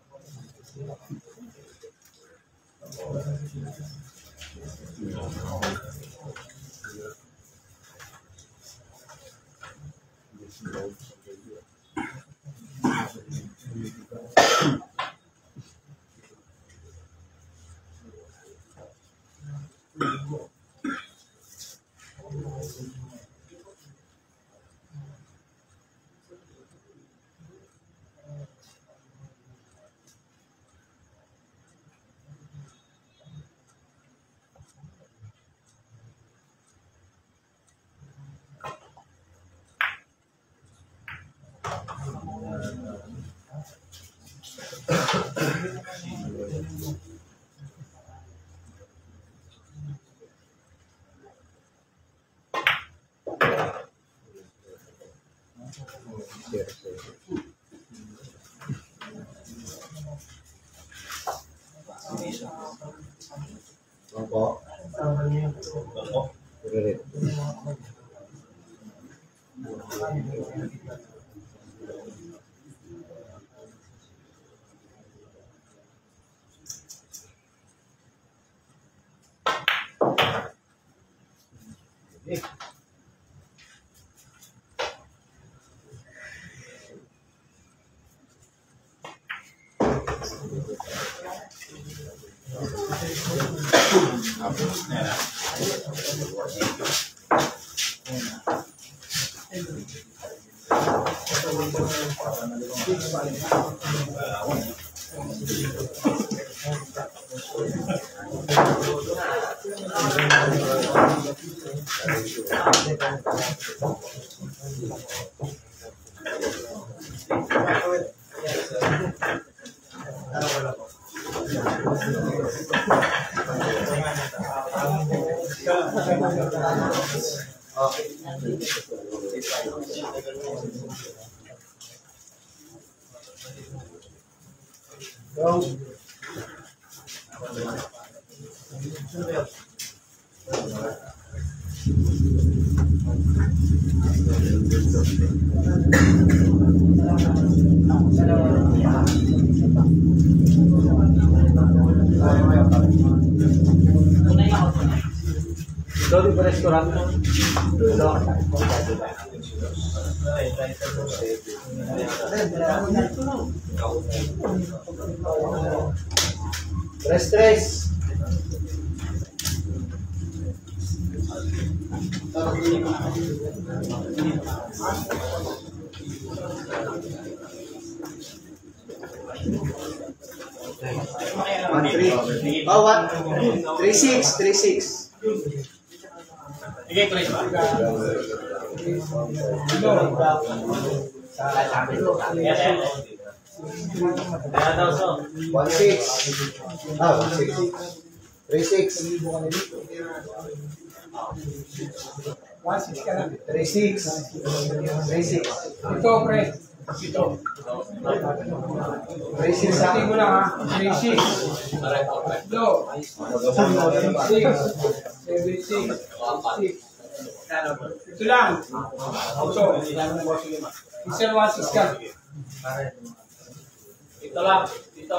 Opo. Correct. Sorry po restaurant. Tres. Oh, what? 3-6. Sige, Chris ba? Kaya daw so. 1-6. Ah, 1-6. 3-6. 1-6 ka lang. 3-6. Ito, pre. Ito. 3-6 sa Sabi mo lang ha. 3-6. Ito. 6. 7-6. 6. Ito lang. Ito. Isa 1-6 ka. Ito lang. Ito.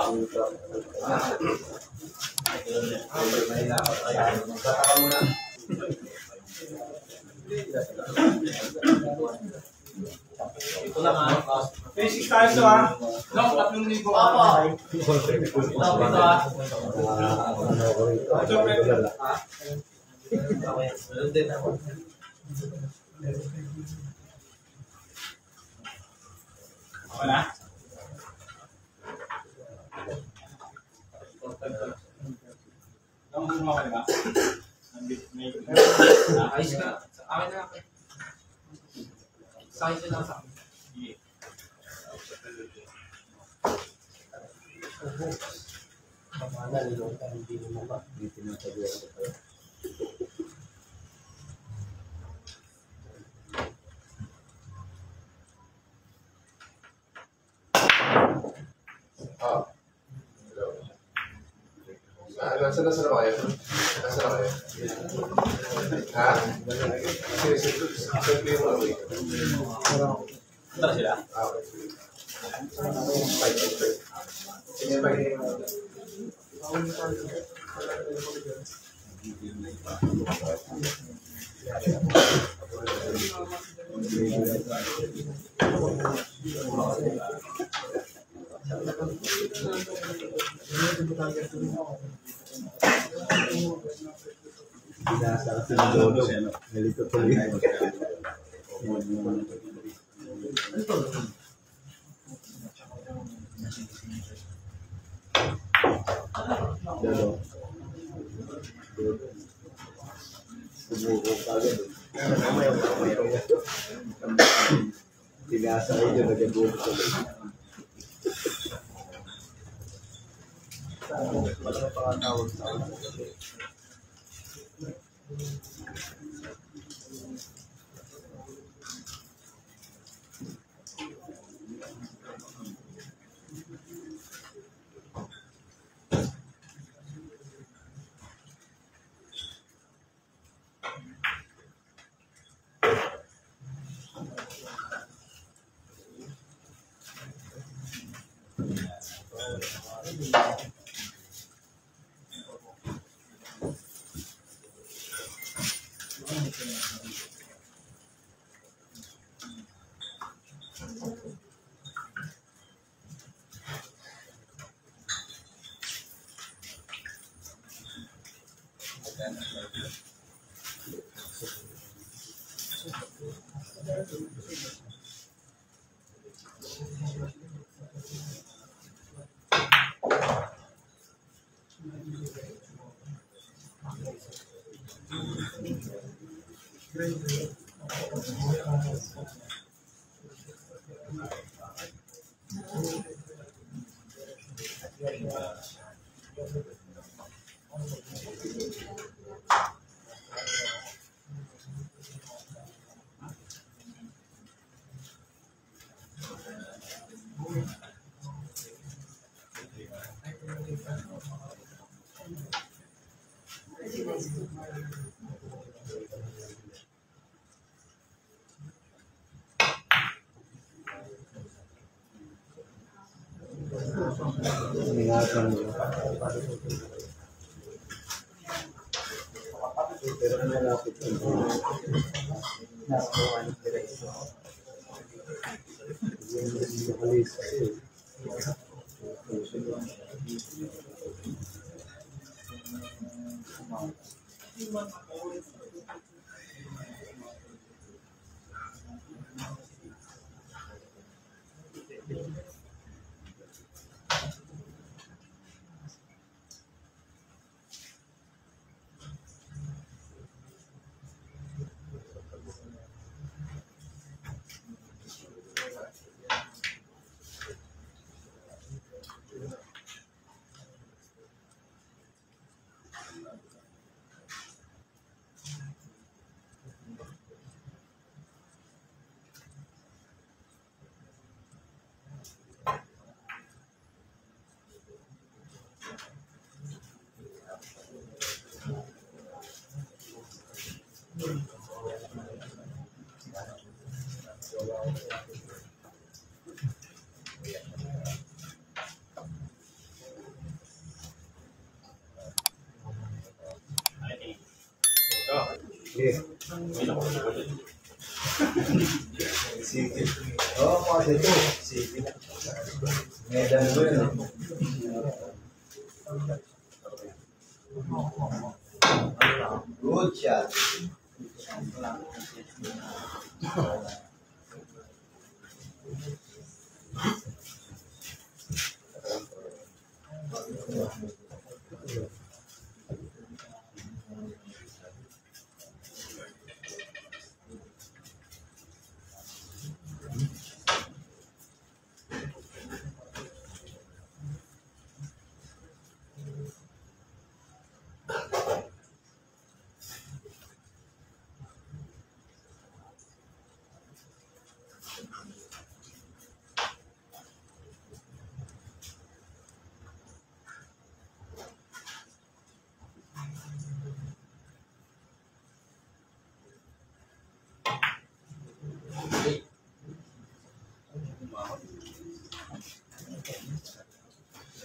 Ito lang ha. 3-6 tayo ito ha. No, 3,000. Papa. Ito ha. Ito, pre. Meron din ako. Wala? Ang mga ka ba? Ayos ka. Akin na lang. Sa akin lang sa akin. Nasa na kayo? Nasa na kayo? Ha? Simple mo lang. Tara sila. Okay. Binasa kasi ng lolo. Nalito tuloy. Lolo. Sumuko ka agad. Binasa kayo dyan, nagagulo tuloy. Wala pa nga tawag sa akin. Ingatan mo. Pero malapit ko. Nasa one diretso. Yung alis kasi. Sige. Oo, mga dito. Sige. Medan ko yun. Good shot.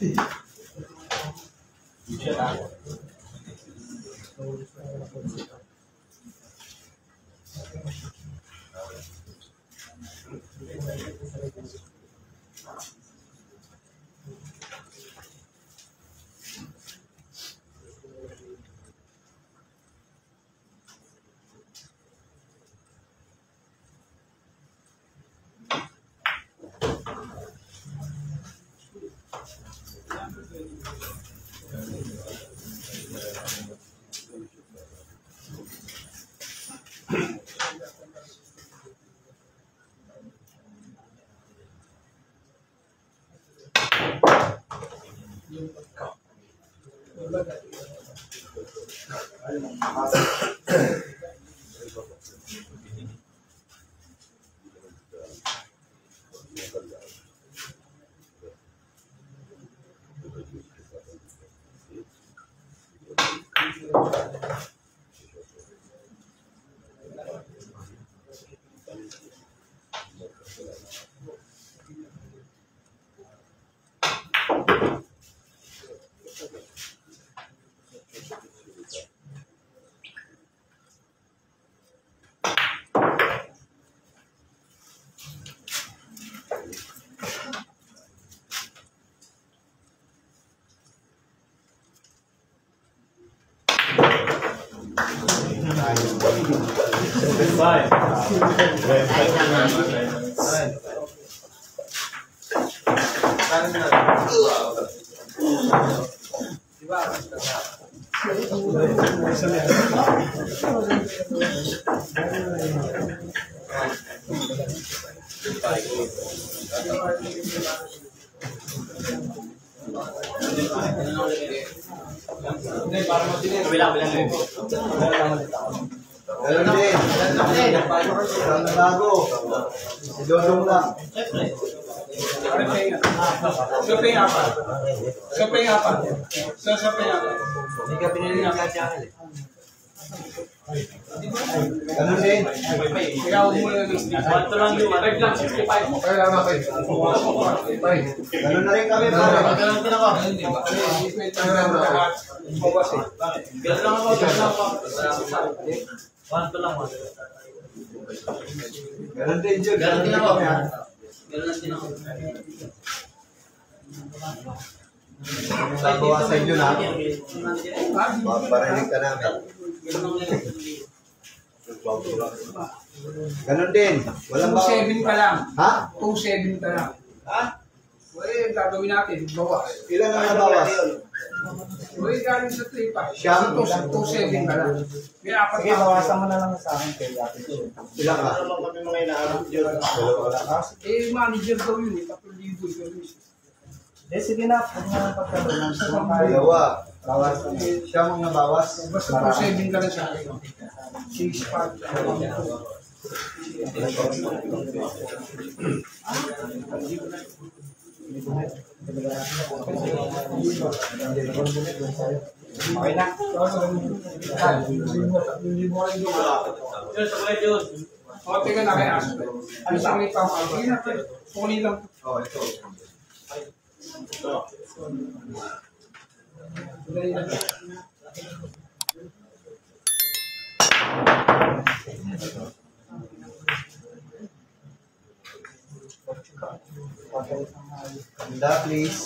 Ganun din. Isang bago. Si Dodong lang. Suping apa? Suping apa? Suping apa? Hindi ka pinili ng kanya. Ganun din. Ikaw muna ng stick. Ito lang yung 65. Kaya nga kayo. Ganun na rin kami. Ganun din ako. Ganun lang ako. Ganun din, Jun. Ganun din ako. Ganun din ako. Babawasan yun, ha? Babarinig ka namin. Ganun din. Walang 2.7 ka lang. Ha? 2.7 ka lang. Ha? Well, gagawin natin. Bawas. Ilan ang nabawas? Well, galing sa 3 pa. Siyam. 2.7 ka lang. May apat Sige, bawasan mo na lang sa akin kay Ate Jun. Ilan ka? Dalawa lang. Manager daw yun eh. 3,000 yun. Sige na, huwag na lang pagkaroon. Dalawa. Bawas. Siya mong nabawas. Basta 2.7 ka lang sa akin. 6.5. Okay na. O, teka na kaya aso. Ano sa may pang Puli lang. Oh, ito. Dali lang. Handa, please.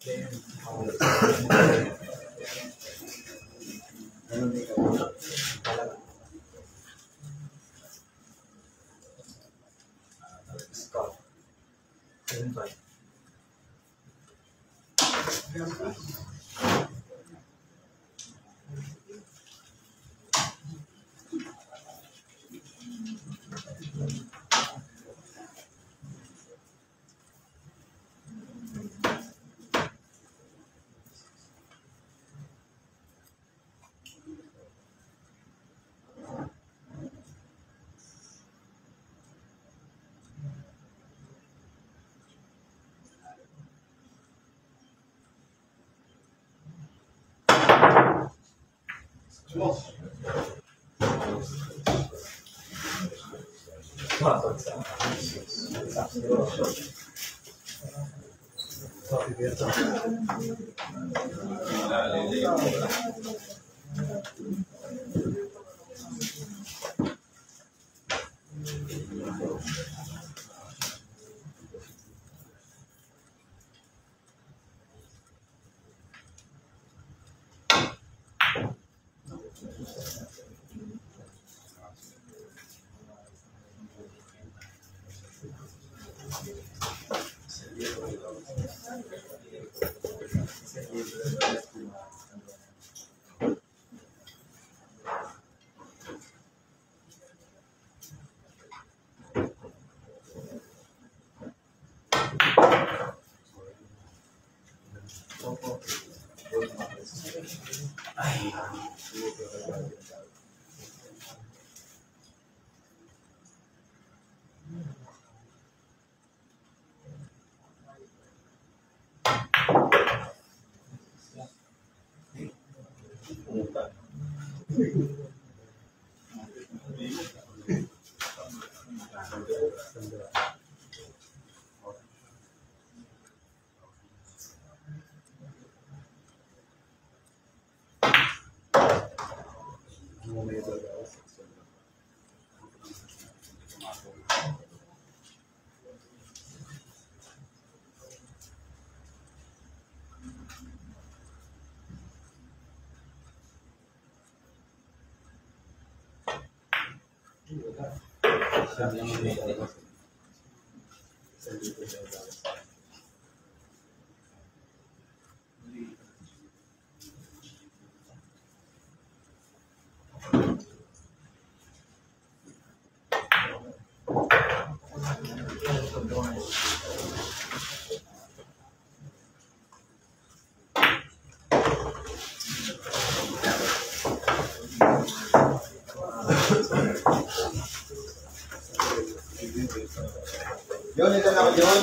Yun, ito lang yun.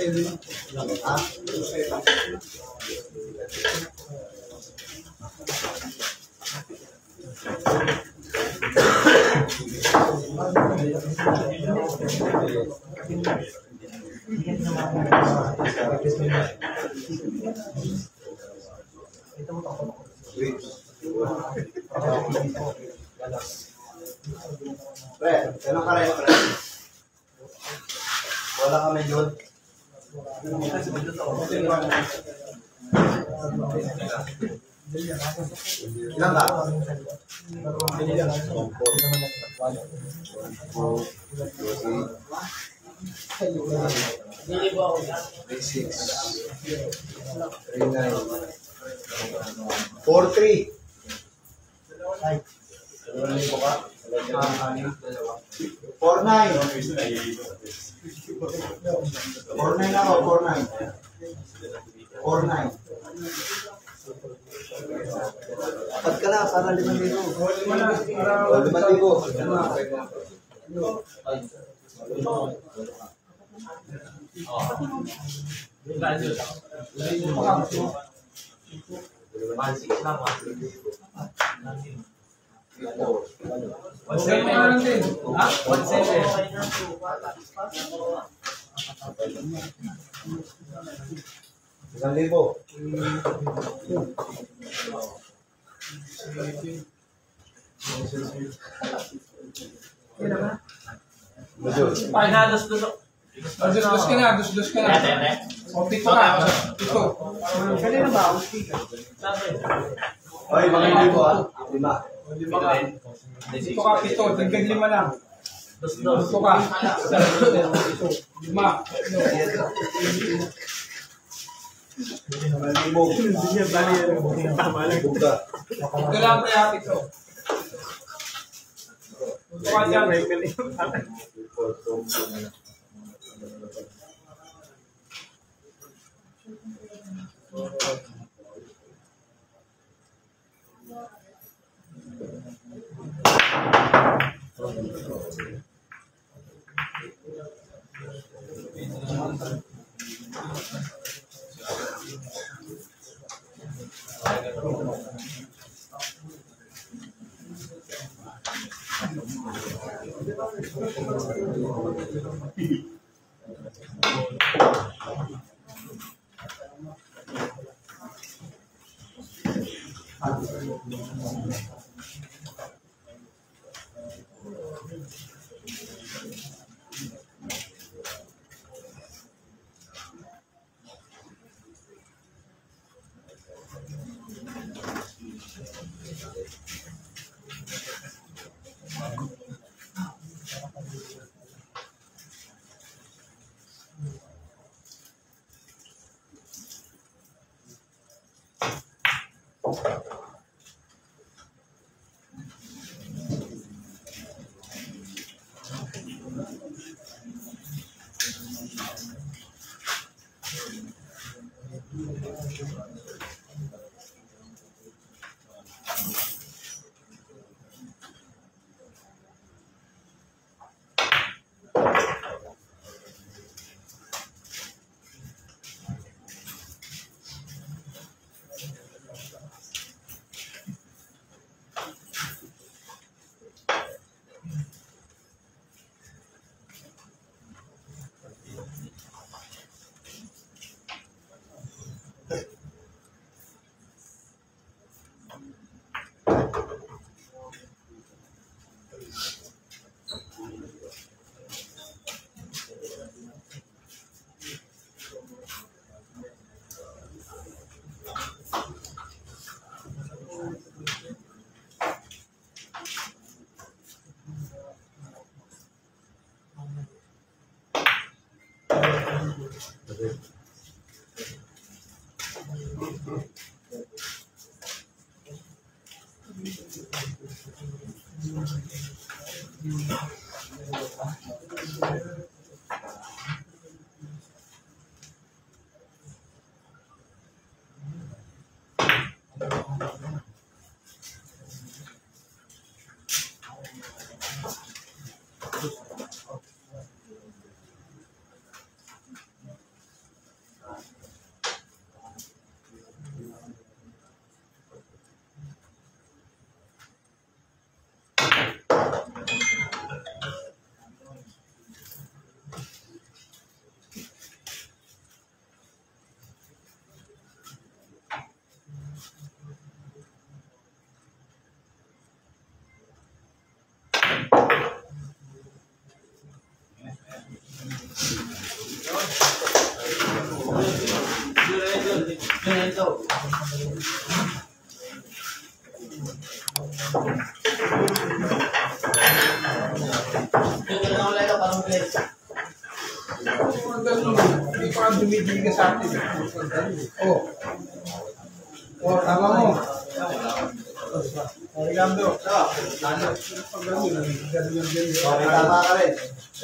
Ha? Pre, ganun ka rin, pre. Wala kami yun. Ilan ka? 4-3. 4-9. 4-9 ako, 4-9. 4-9. Apat ka na, para 5,000. Pinalos ko Dus ka na, dus ka na. O, pito ka. Pito. Kanina ba? Oy, mga libo ah. 5. Lima ka. Pito ka, pito. Dagdag 5 lang. Pito ka. 5. Ito lang kaya pito. Pito ka dyan. Hindi pa ka dumidili ka sa atin. Oh. Oh, tama mo. Origando. Okay, tama ka rin.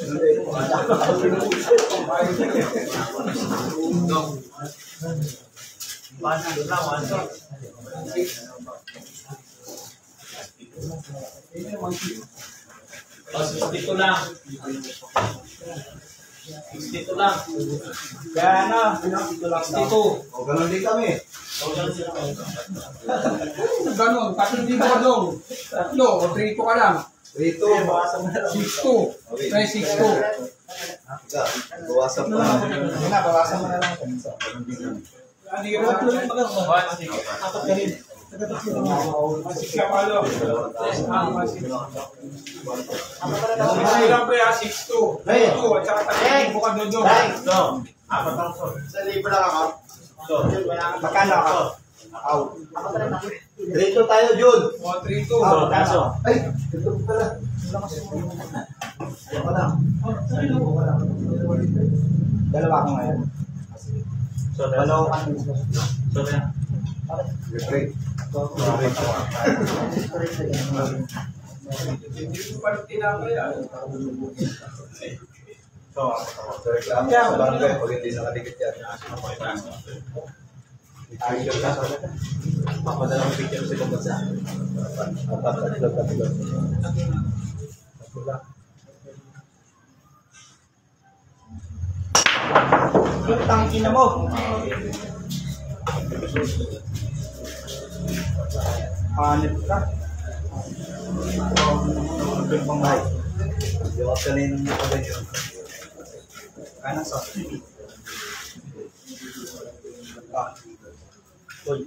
Dito lang. Dito lang. Kaya na. Dito. O, ganun din kami. Ganon. Tatlo dito ka doon. Tatlo. O 3-2 ka lang. 3-2. 6-2. Try 6-2. Bawasan pa lang. Bawasan mo na lang. Hindi ka naman. Apat ka rin. Masik siya palo. Masik. Sila pre, 6-2. 2 at saka tayo buka dodo. Sa libo lang ako. Magkano ako? Out. Dito tayo, Jun. 3-2. Ay, ito pala. Ako na. Dalawa ako ngayon. Dalawa ka. Reframe. Hindi ko pa tinapay yan. Sa reklamo sa barangay, pag hindi nakadikit yan. Ayos ka. Papadala ang picture sa ibang bansa. Tatlo. Yung ina mo. Hanip ka. Ang pangay. Yung kanina mo pa rin yun. Kanan sa. Uy.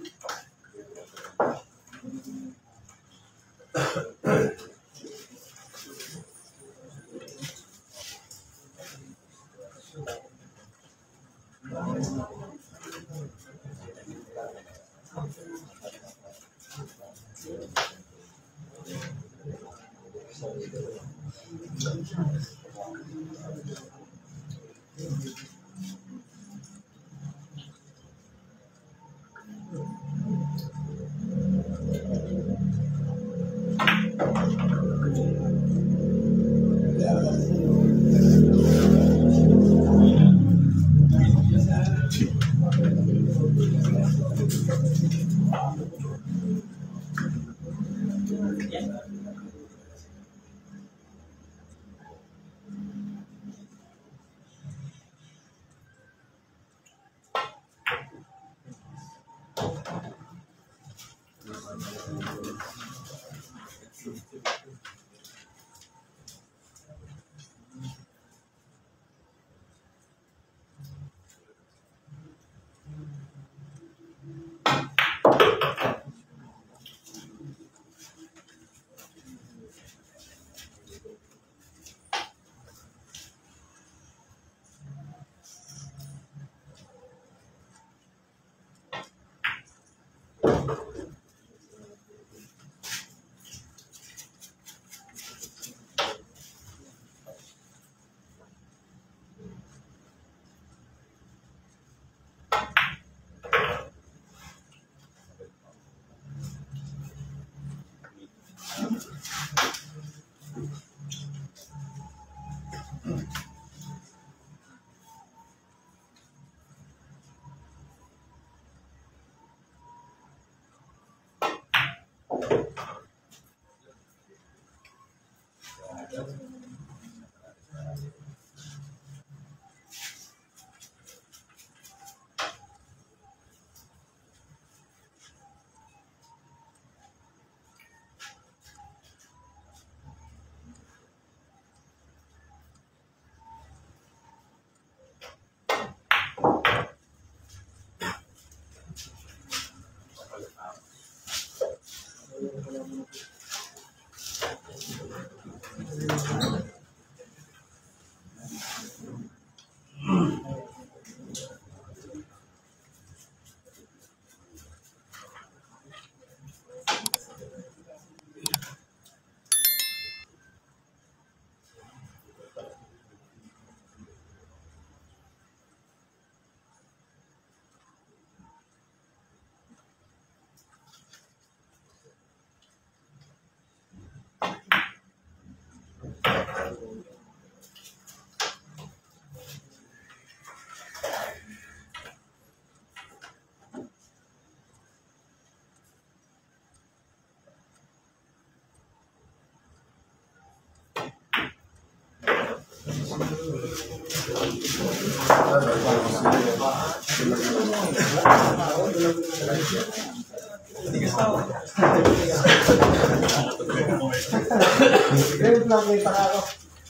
Ganun lang may pakako.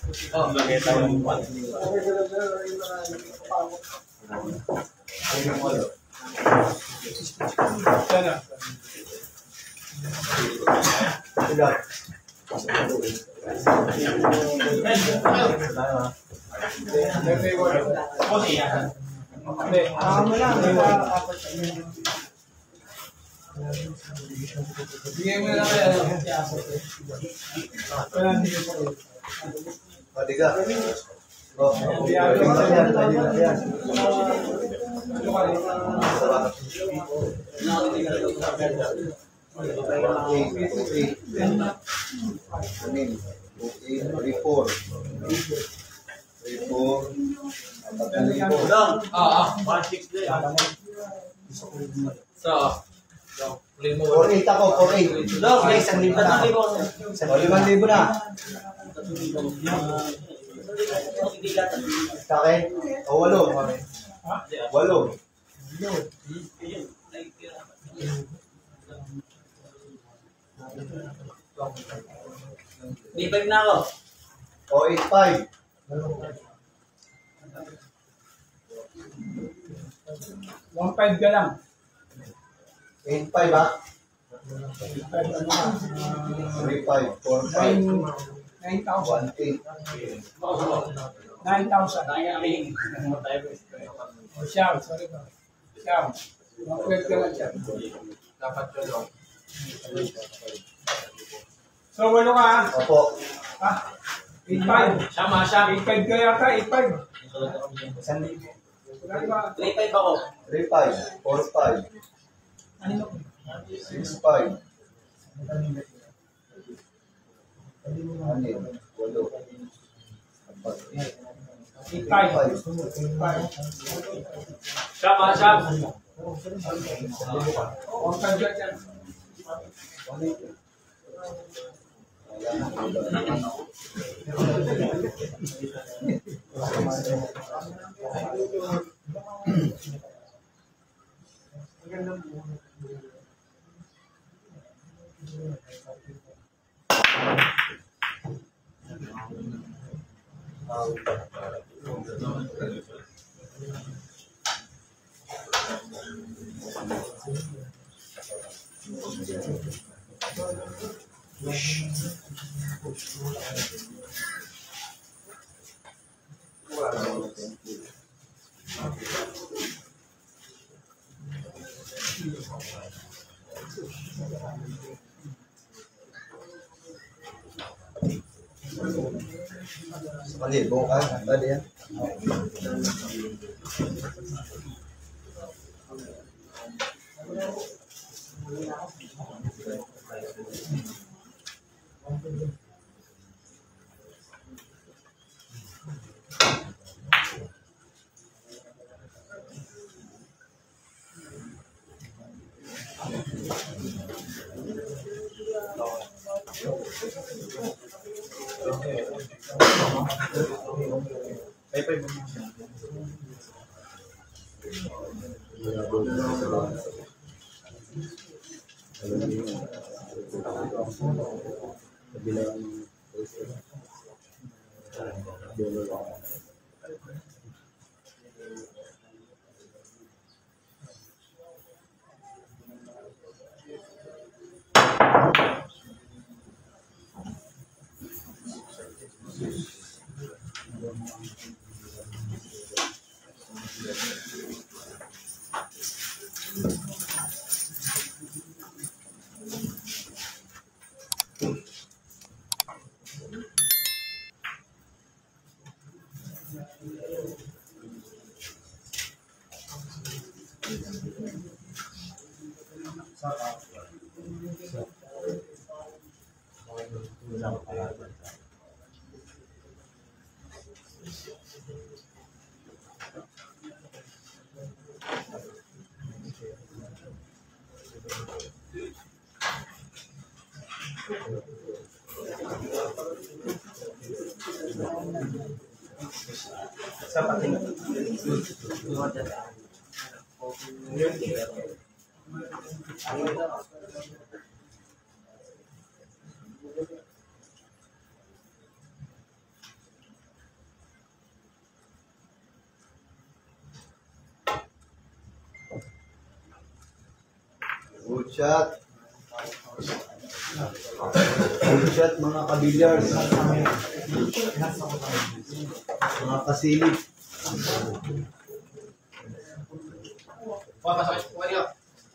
Nakita ko yung pan. Ilan? Boss, yan. Hindi, mo lang. Bigay mo na kaya. Wala, hindi ko pa. Pati ka. Oh, yan. Ako, 4,800. Dog, may 1,000 na. 5,000 na. Sa akin? O, 8. 8. May 5 na ako. O, 8,500. 1.5 ka lang. 8,500 ha? 3,500, 4,500, 9,000. 1,800. 9,000. O siya, sorry ba? Siya. 1.5 ka lang siya. Dapat yun lang. So, walo ka ha? Opo. Ha? 8.5. Sama, siya. 8.5 ka yata, 8.5. 1,000. Wala ba? 3,500 ako. 3,500, 4,500, Ano? 6,500. 8,000. 8.5. 8,500. Sama, siya. 1.5 ka dyan. Malibo ka? Bali yan. Good shot. Full shot mga kabilyars. Mga kasilip. Pasok. Pwede ka.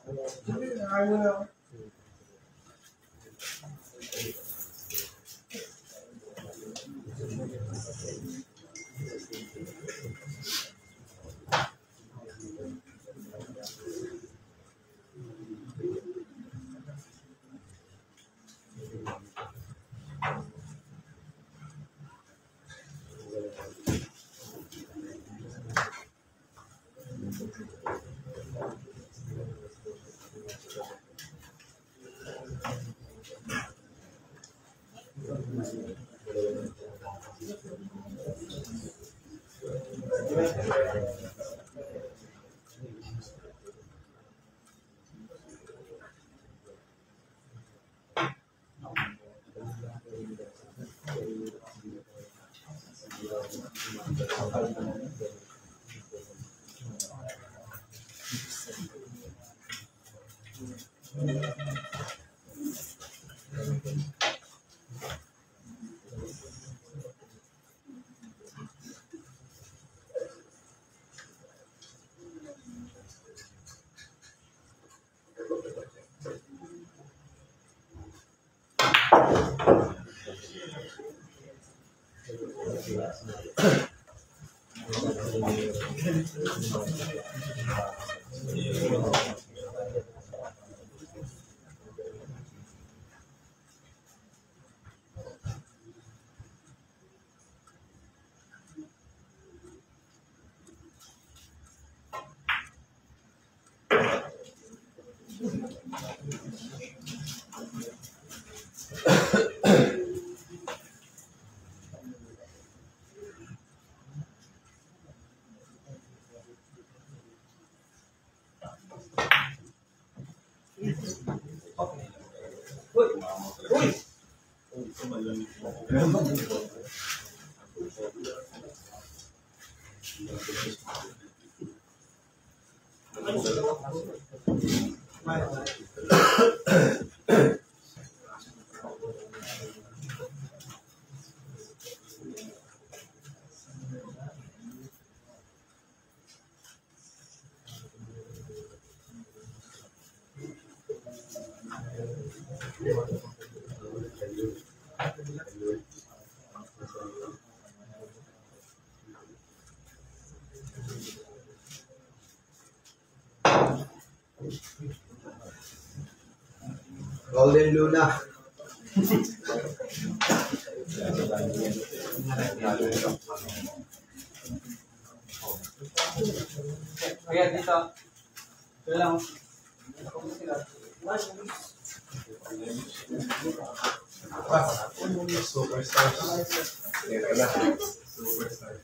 Golden Luna. Kaya dito. Ito lang. Superstar. Ito na. Superstar.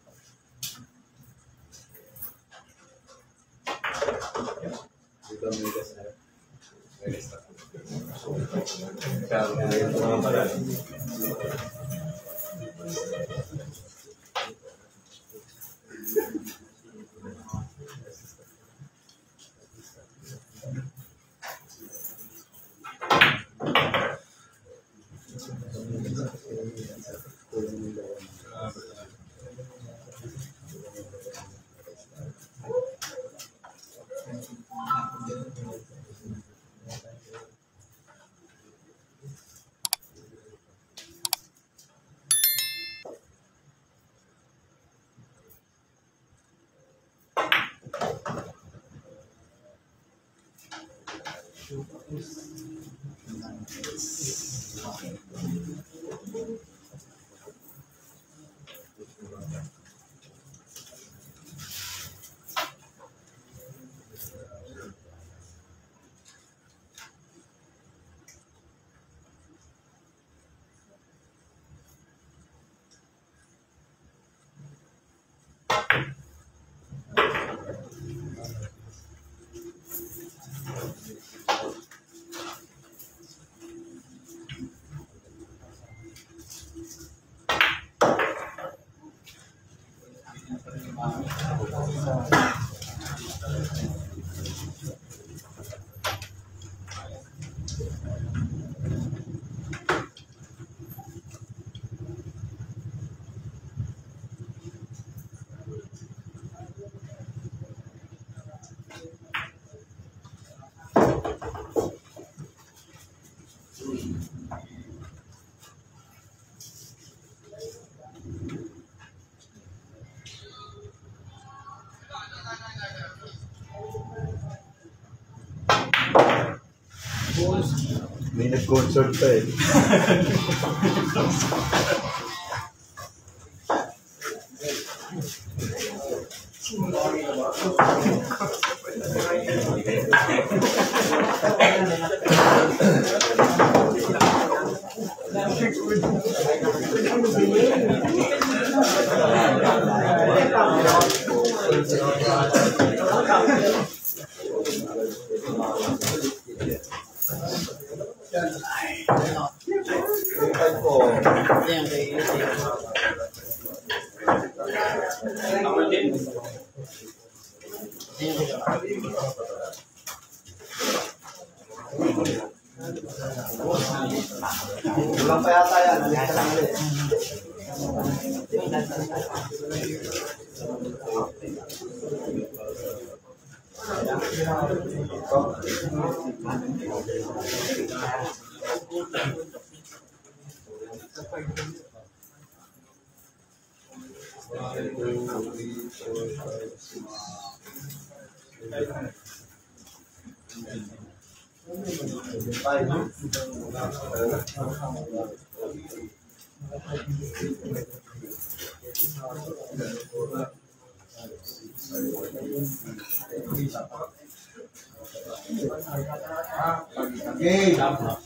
Dito ang migas na. Migas na. Kaya mga pala. May nag-concert pa eh. Kulang pa yata yan. Alis ka lang ulit. Okay.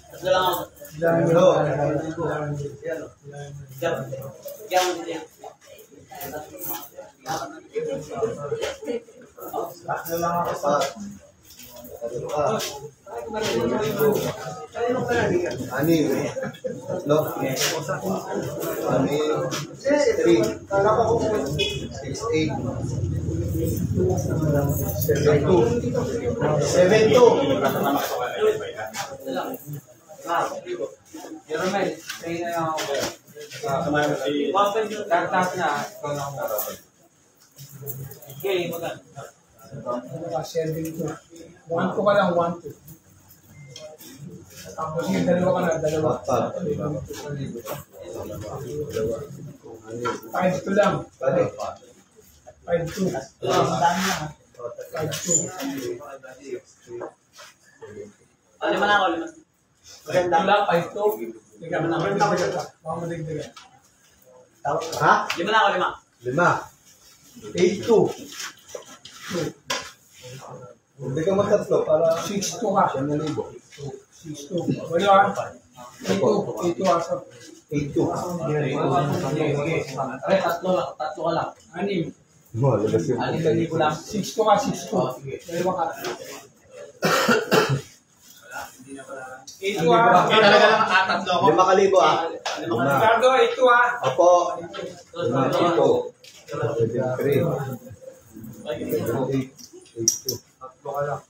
Ani, no? Ani, 6'3", 6'8", 7'2", 7'2". Jeromel, train na lang ako. Tatas na, ikaw na ako. Okay, maganda. Serving ko. 1 ko ka lang, 1-2. Tapos yung dalawa ka na, dalawa. 5-2 lang. 5-2. 5-2. Lima na ako, lima. Wala, 5-2. Tingnan mo na. Baka madigdigan. Ha? Lima na ako, lima. 5. 8-2. Hindi ka matatlo para 6-2 ka. 1,000. 6-2. Wala ka. 8-2. 8-2 asa. 8-2. Ay, tatlo ka lang. Anim. Labas yung 6-2 ka, 6-2. Dalawa ka. 8-2 ah. Talaga lang tatlo ako. 5,000 ah. Ricardo, 8-2 ah. Opo. 5-2. 7-3. 8-2. Tatlo ka lang.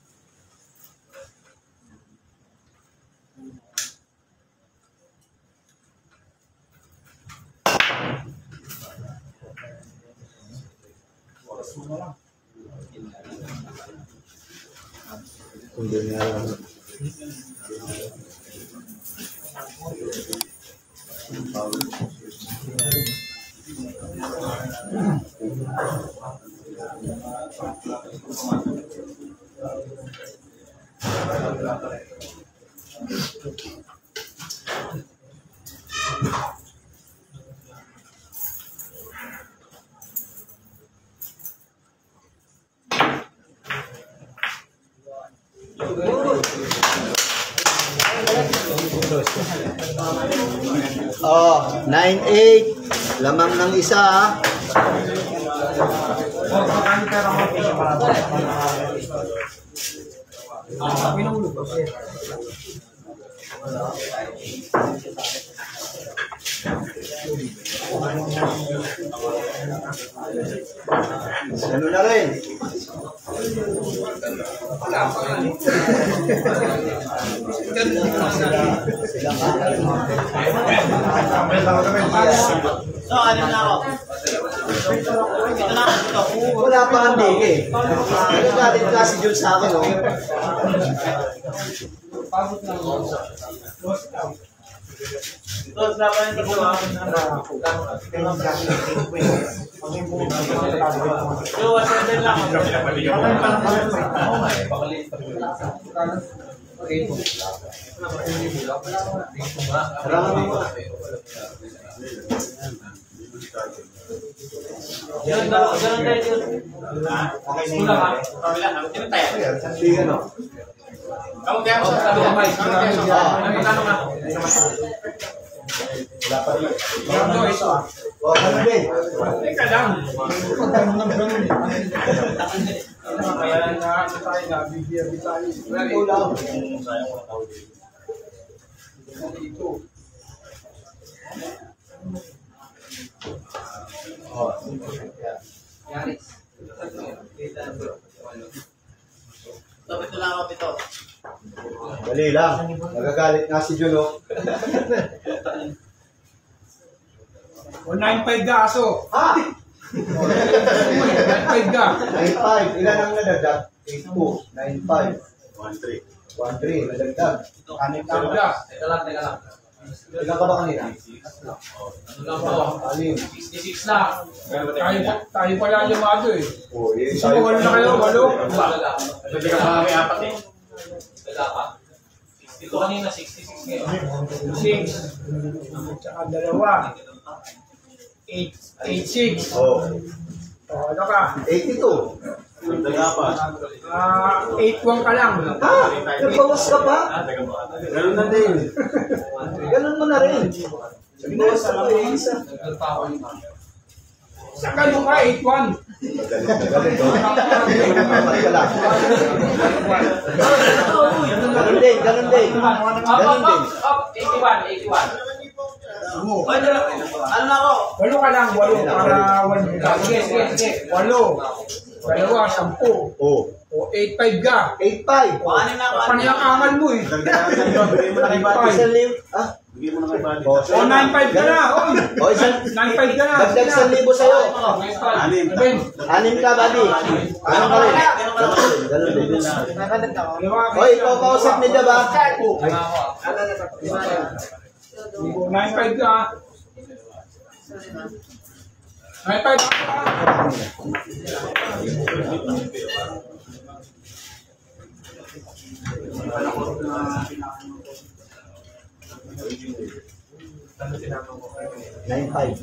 Kung doon nga lang. Oh, 9-8. Lamang ng isa ah. Ano na rin? So, ano na ako? Ito na ako. Wala pa ang dige eh. Nagagalit kasi Jun sa akin, oh. Close na pa yung tigwa. So, ascended lang ako. Ganun tayo yun. Okay na School lang ha. Kabila. Sino tayo? Hindi ano. Kamag kaya mo sa kabila. Magkano nga? Wala pa rin. Oh, ano din? Teka lang. Ganun. Kaya na tayo na, bibiyari tayo. Ito lang. Ito. Oh. So, ito lang ako ito. Dali lang. Nagagalit nga si Jun, oh. O 9.5 ka aso. Ha? 9.5 ka. 9.5. Ilan ang nadagdag? 8.2. 9.5. 1.3. Nadagdag. Kanin ka. Teka lang. Ilan ka ba kanina? Ano lang po? Alim. 66 lang. Tayo pala lumado eh. Oh, Sino walo na kayo? Walo? Pwede ka mga may apat eh. Wala ka. 62 kanina, 66 ngayon. 6. Tsaka dalawa. 8.6. Oh. O ano ka? 82. 8.1 ka lang. Ha? Nagbawas ka pa? Ganun na din. Ganun mo na rin. Binawas ka pa yung isa. Sa ganun ka, 8.1. Ganun din. Ganun din. Up, 81. Ano na ako? Walo ka lang, walo. Para 1 ka. Sige. Walo. Dalawa, 10. Oh. O 8.5 ka. 8.5. Paano na ako? Panayakangan mo eh. Isang libo. Ah? O 9.5 ka na. Oy. O, isang. 9.5 ka na. Dagdag 1,000 sa'yo. 6. 6 ka, buddy. Ano ka rin? Ganun din. O, ikaw kausap ni Dab, ah. 9.5 ka. 9.5 ka. Nine five.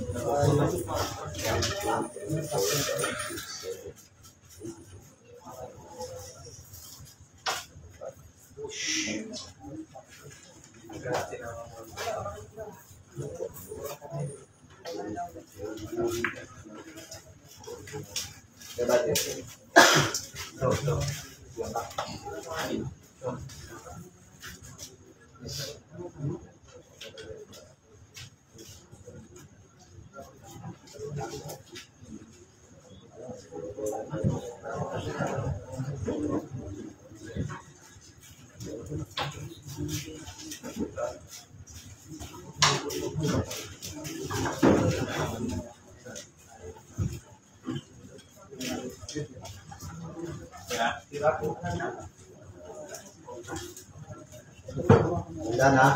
Wala na.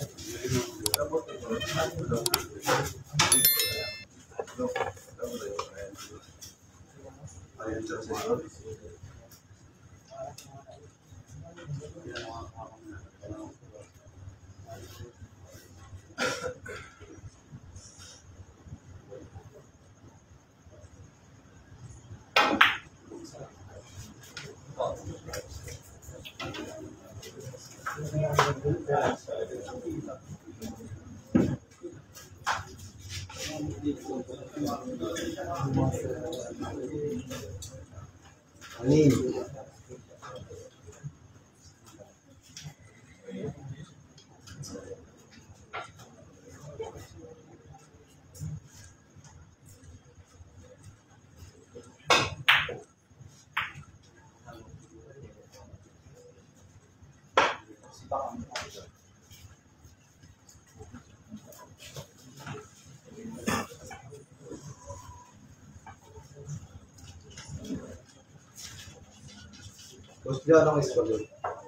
Anin. Boss John, ang ispagot.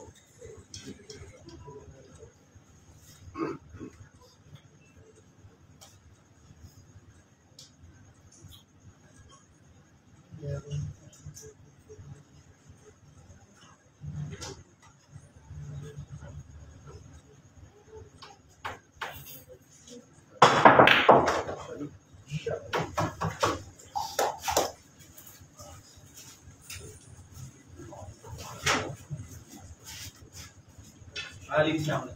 Alis siya ako.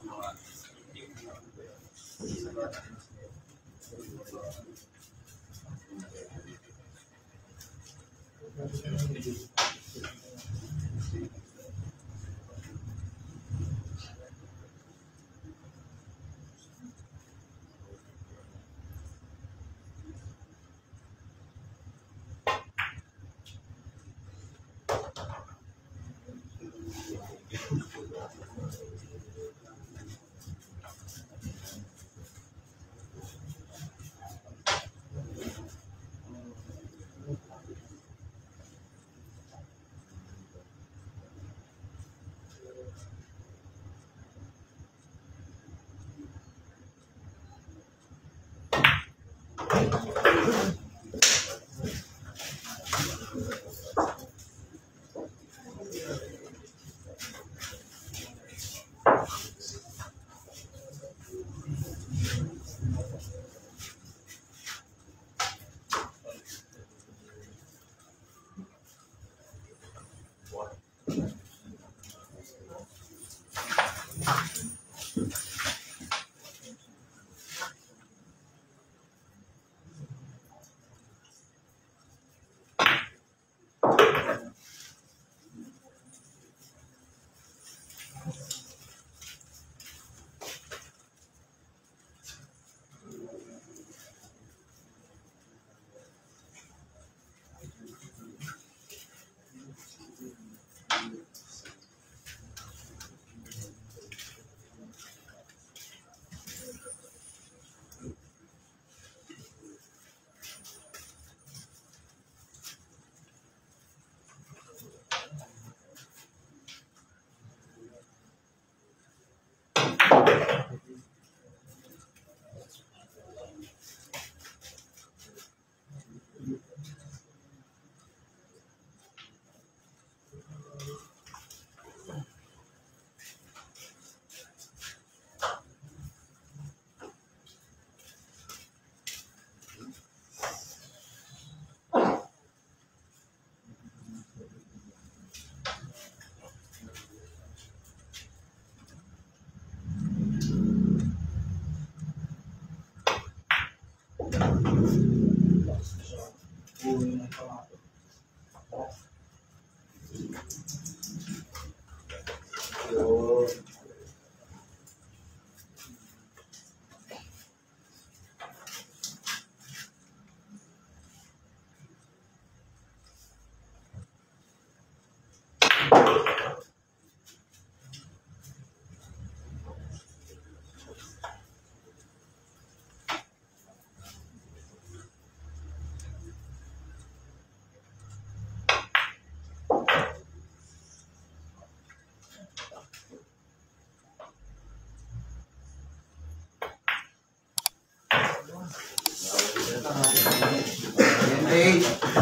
Hey.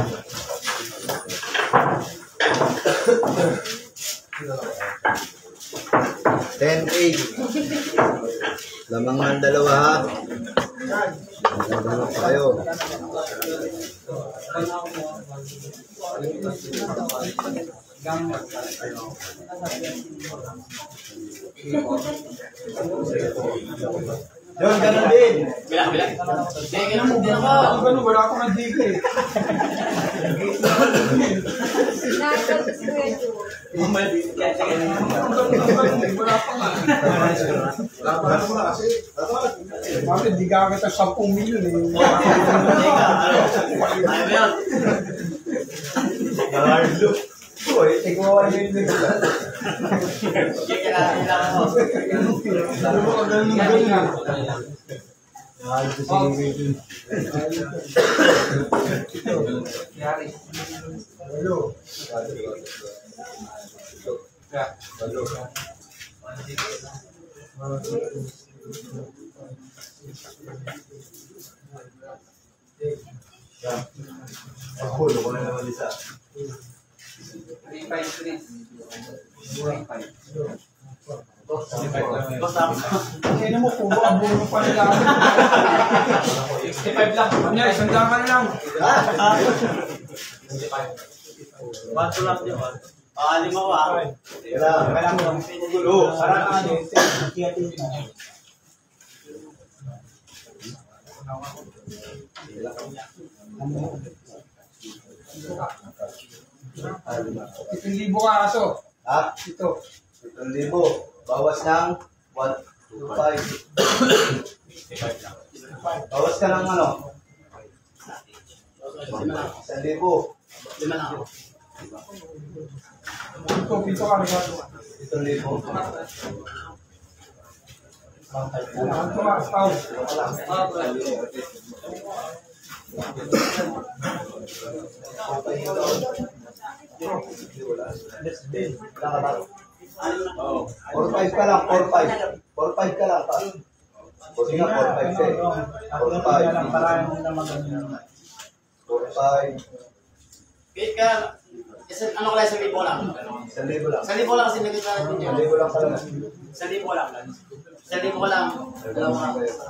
10-8. Lamang ng dalawa ha. Magandang kayo. John, ganun din. Bilang. Hindi, ganun din ako. Ako ganun, wala akong adik eh. Wala pa nga. Bakit di ka kita 10 milyon eh. Ayaw yan. Carlo. ko eh. Tigwawa niyo yung Sige, kailangan mo. Hulo ko na naman isa. 353. Basta. Kaya mo, puro ang bulo pa nila. 65 lang. Ano yan, isang daman lang. Bato lang yun. Limawa. Kailangan mo magulo. Parang ano, Itong libo ka aso. Ha? Ito. 7,000. Bawas ng 125. Bawas ka ng ano? 1,000. 5 lang ako. Pito ka rin. 7,000. Ito ka, tao. Oh. 4-5 ka lang, 4-5. 4-5 ka lang pa. Buti nga, 4-5 ka eh. 4-5. 4-5. Wait ka. Kasi ano ko lang, 1,000 lang. 1,000 lang. 1,000 lang kasi nagkita natin yun. 1,000 lang pala. 1,000 lang. 1,000 ko lang. Dalawa.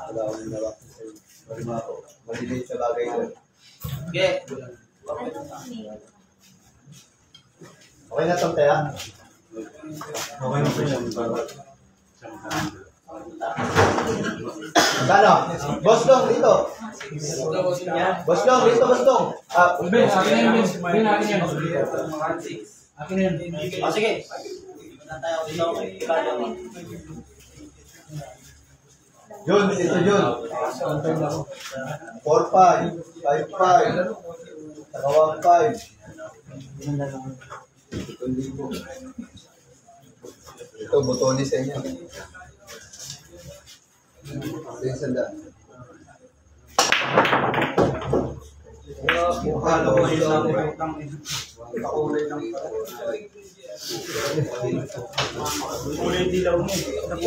Maliliit sa bagay doon. Okay. Okay na itong kaya? Okay na po yan. Kano? Boss Dong, dito. Boss Dong, dito, Boss Dong. Ben, akin na yun. Ben, akin yan. Akin na yan. O sige. Natayo ko dito. Yun, dito yun. 4-5, 5-5, saka 1-5. Ito, botones sa inyo. Ito yung sanda. Ano ko ito? Pakulay lang pala. Kulay dilaw mo.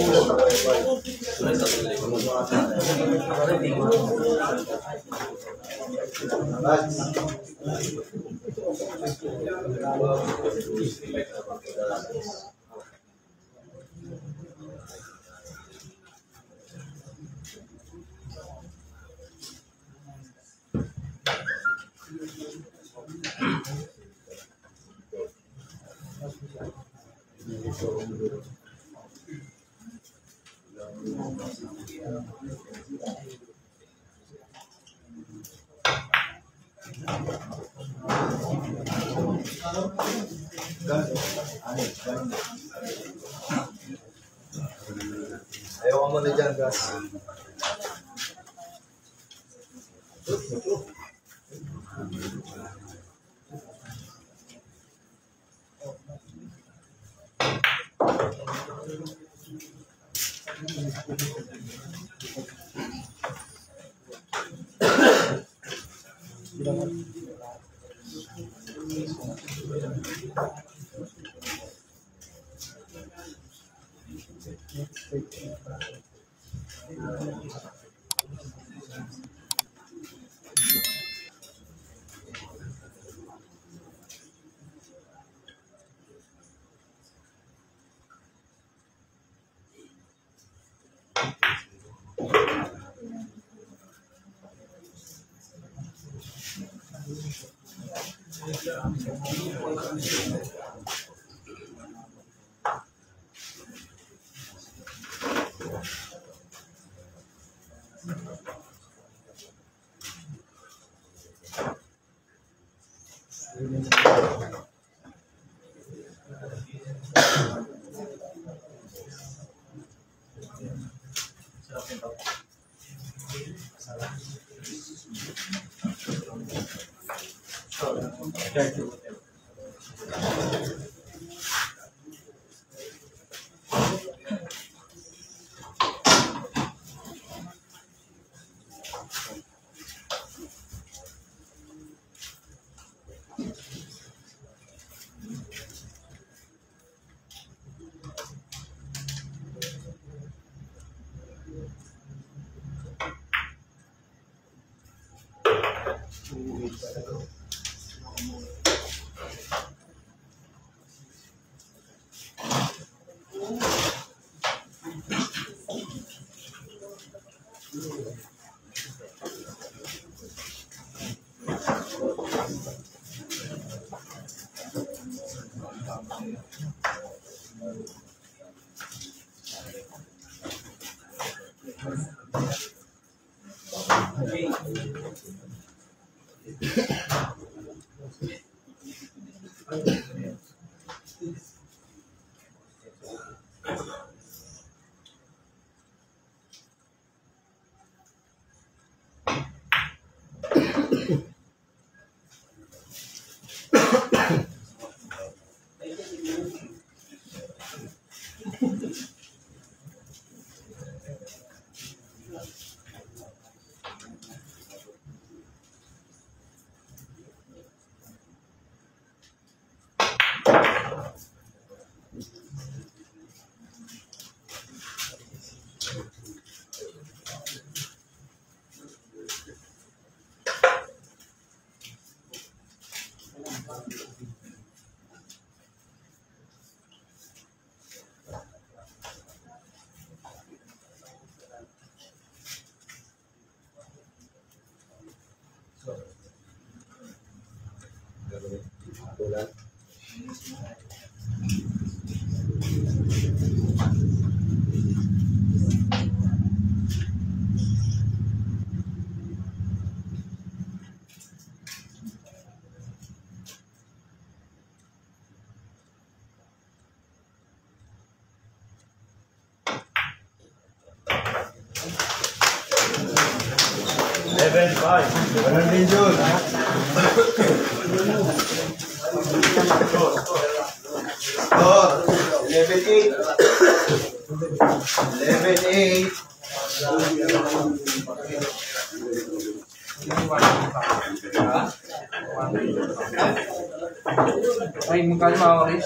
Ayaw ka muna dyan, guys. Ganun din yun. Oh, 11-8. 11-8. Ay, magkano mga oris?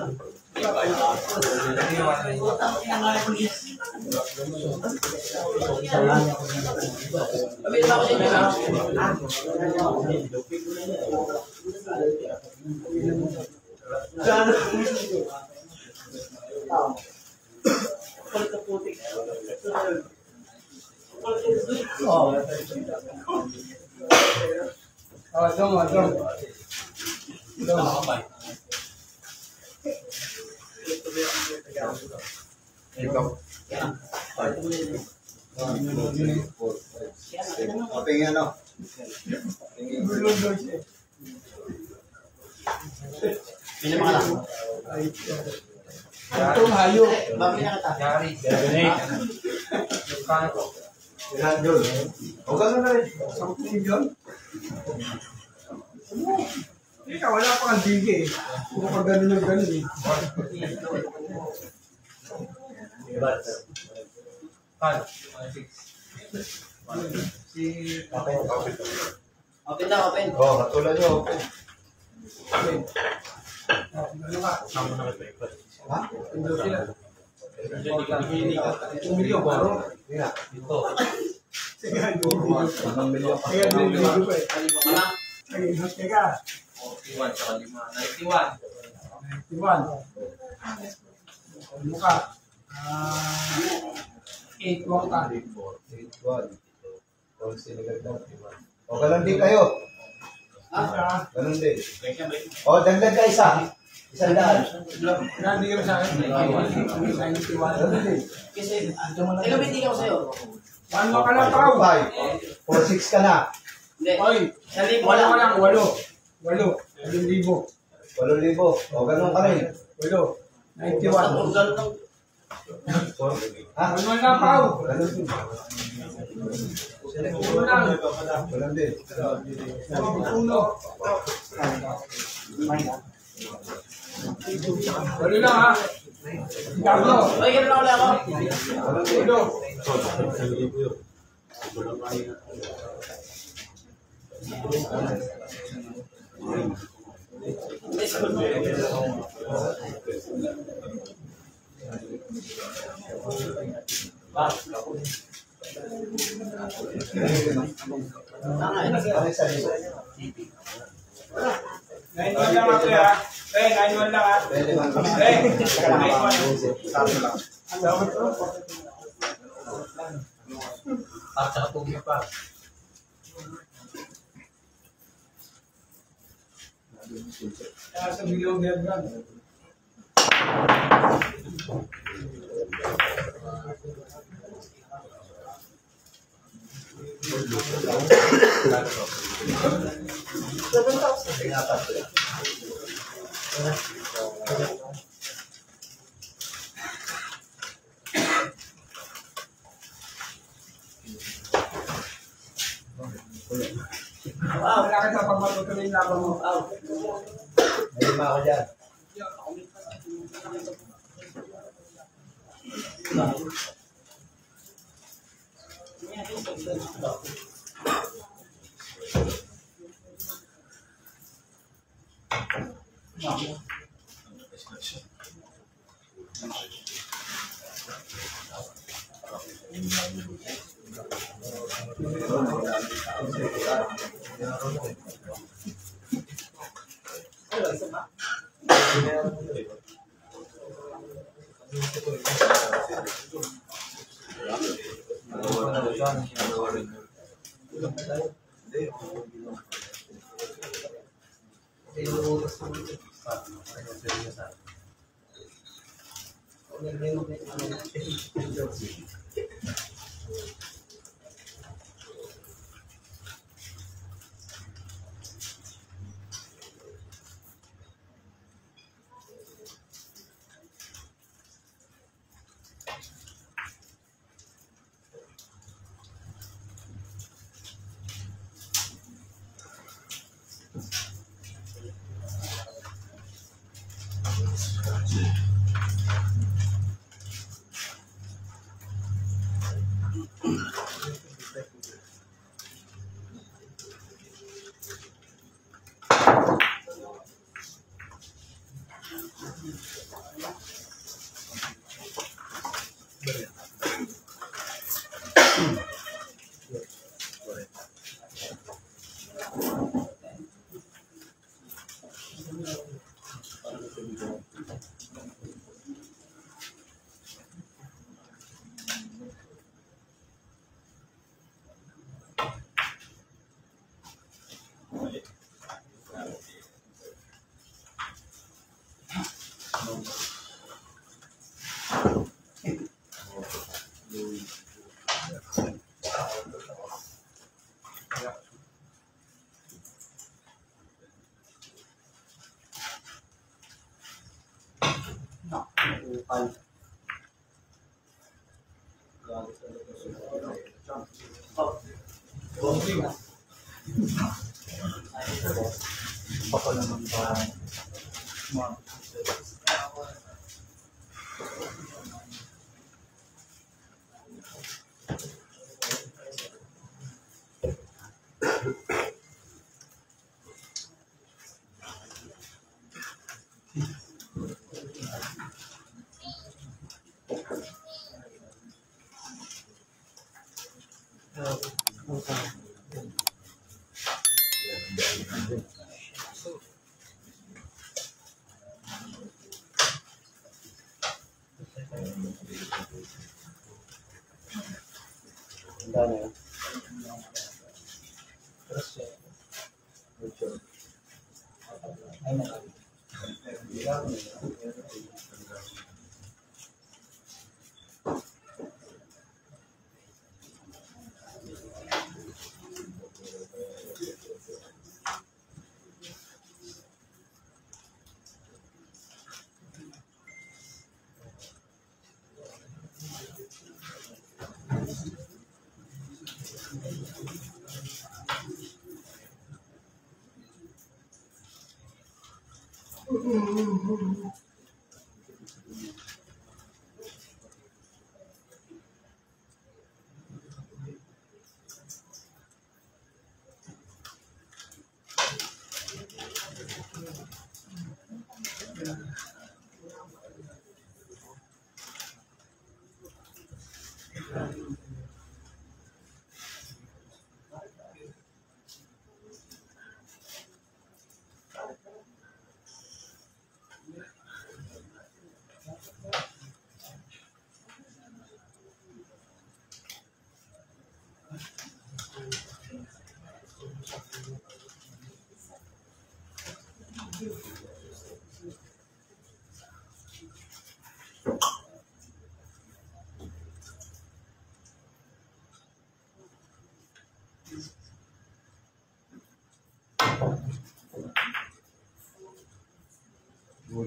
Tingin ano? Itong hayo. Ilan yun? O gano'n na rin. 10 milyon? Ika, wala pa kang digi eh. Kung ka gano'n ng gano'n eh. Open na, open. Oh, katulad nyo, open. Ano ka? Ha? Indo sila. 2 milyon, baro. Hindi nga. Sige, 2 milyon. Kaya niligo pa eh. Teka. 41 tsaka 5. 91. 91. Ano ka? 8-1 ka. 8-1. O, sinigagdag. O, ganun din kayo. Ganun din. O, dagdag ka isa. Isang daan. Nandi ka sa akin. 91. Ganun din. Kasi, ilumiti ako sa'yo. 1 ka lang tao. 5. 4-6 ka na. Hindi. Oy, 1,000 wala ka lang. lang. 8. 8,000. 8,000. O, ganun ka rin. 8. Basta 91. kung gano'n lang. Ha? 1 lang tao. Ganun din. 1 lang. Ganun din. 1 lang ha. Carlo. Ay, gano'n na ulit ako. Ganun din. 1. Ano isa dito? 9-1 lang ako ha. 9-1 lang ha. Pwede man. 9-1. At saka tubig pa. Kaya sa milyon yan gan. Wala ka sa pag matutuloy yung laban mo. May lima ako dyan.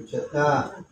Good shot na.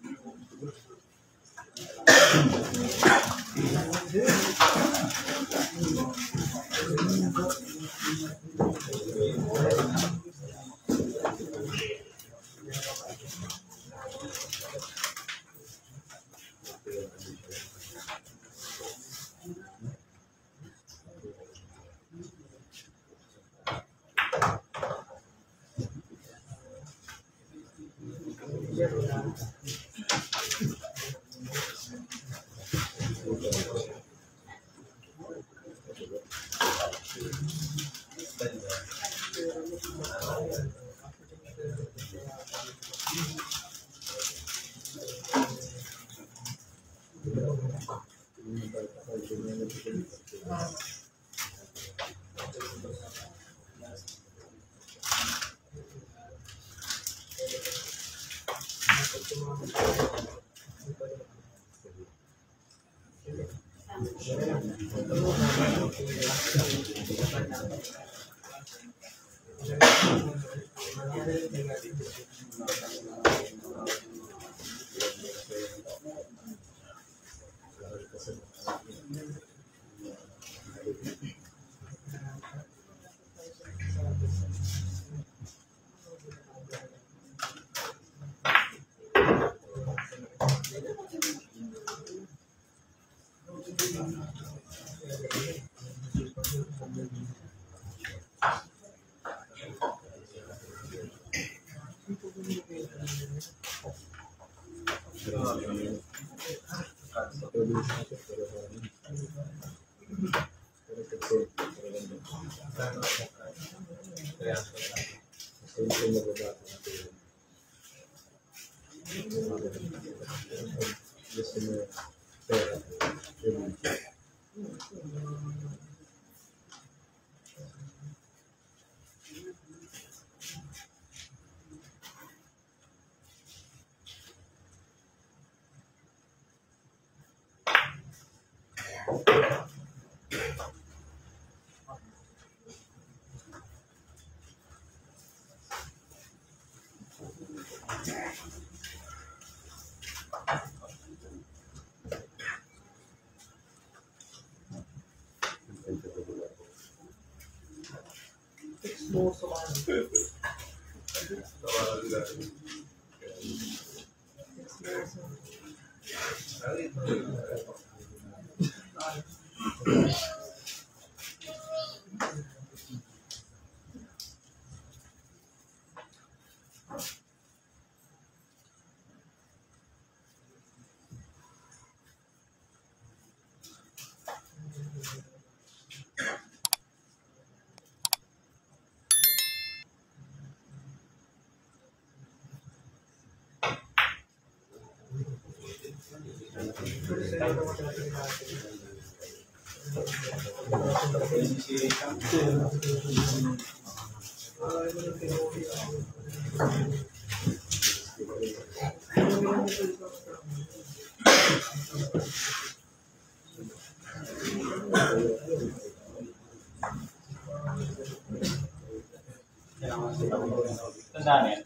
Tandaan yan.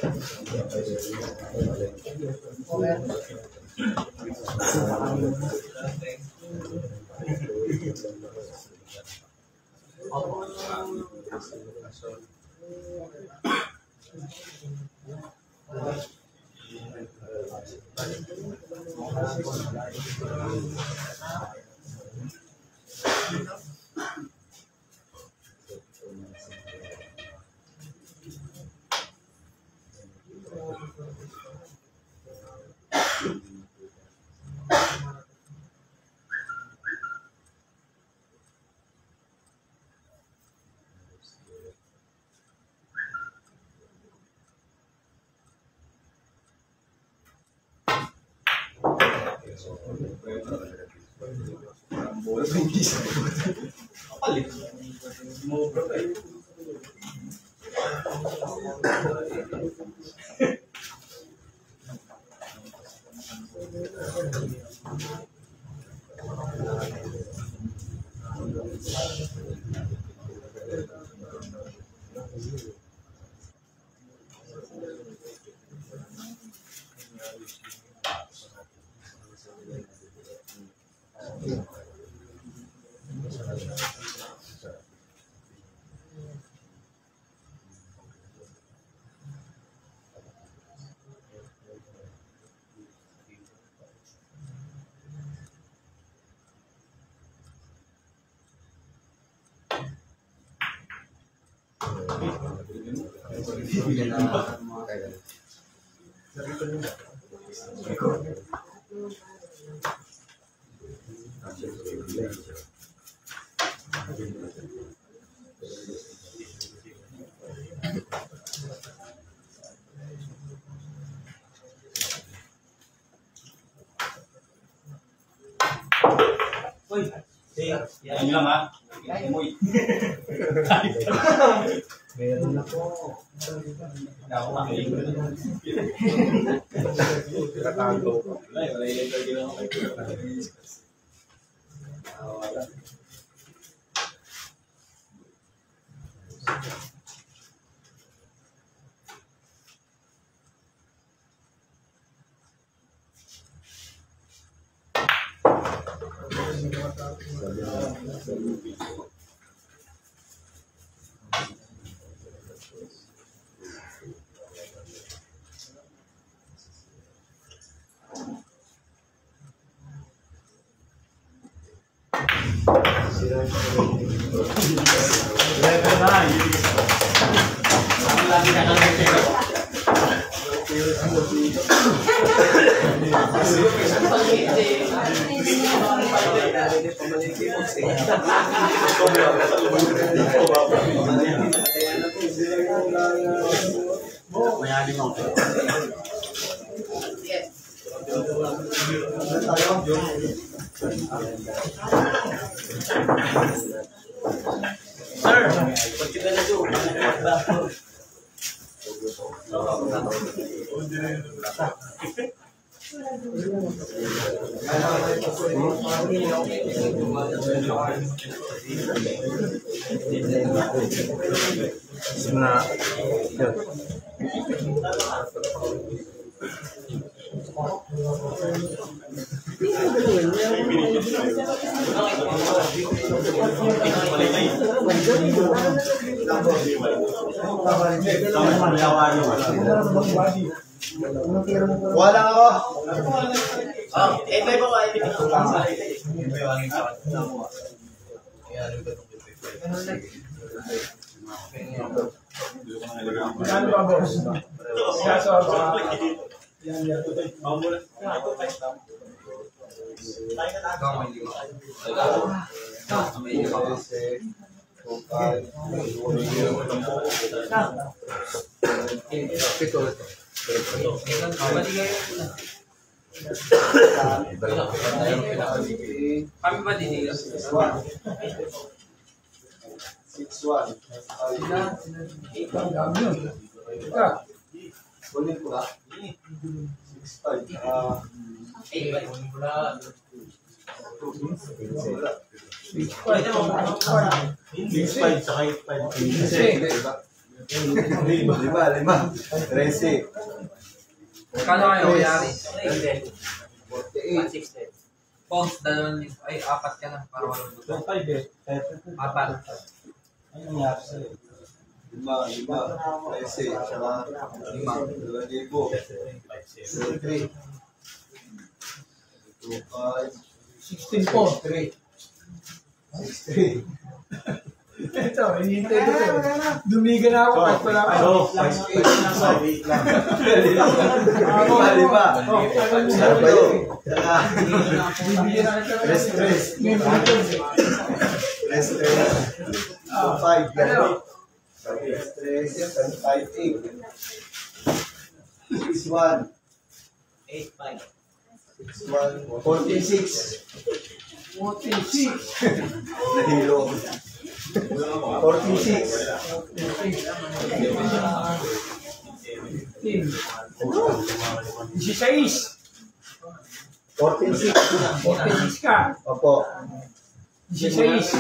Yan lang ha. Meron na po. Wala ako. May po kayo. Kami ba din 6-1. Kunin ko ba? 6-5. 6-5 tsaka 8-5. Lima. 13. Kano kayo, Yari? 48. Post, apat ka na. Para walang buto. 5 eh. Apat. Ano nangyari sa'yo? 5. 13. Saka 2,000. 3. 16 po. 3. 63. Ito, hinihintay ko ito. Dumiga na ako kahit wala pa. Wait lang. Lima. Tatlo. Saka Bibigyan na ito. Tres. May butos. 5. Tres. 5. 6-1. 46. 46. Nahilo. 46. 16. 46. 46 ka. Opo. 16.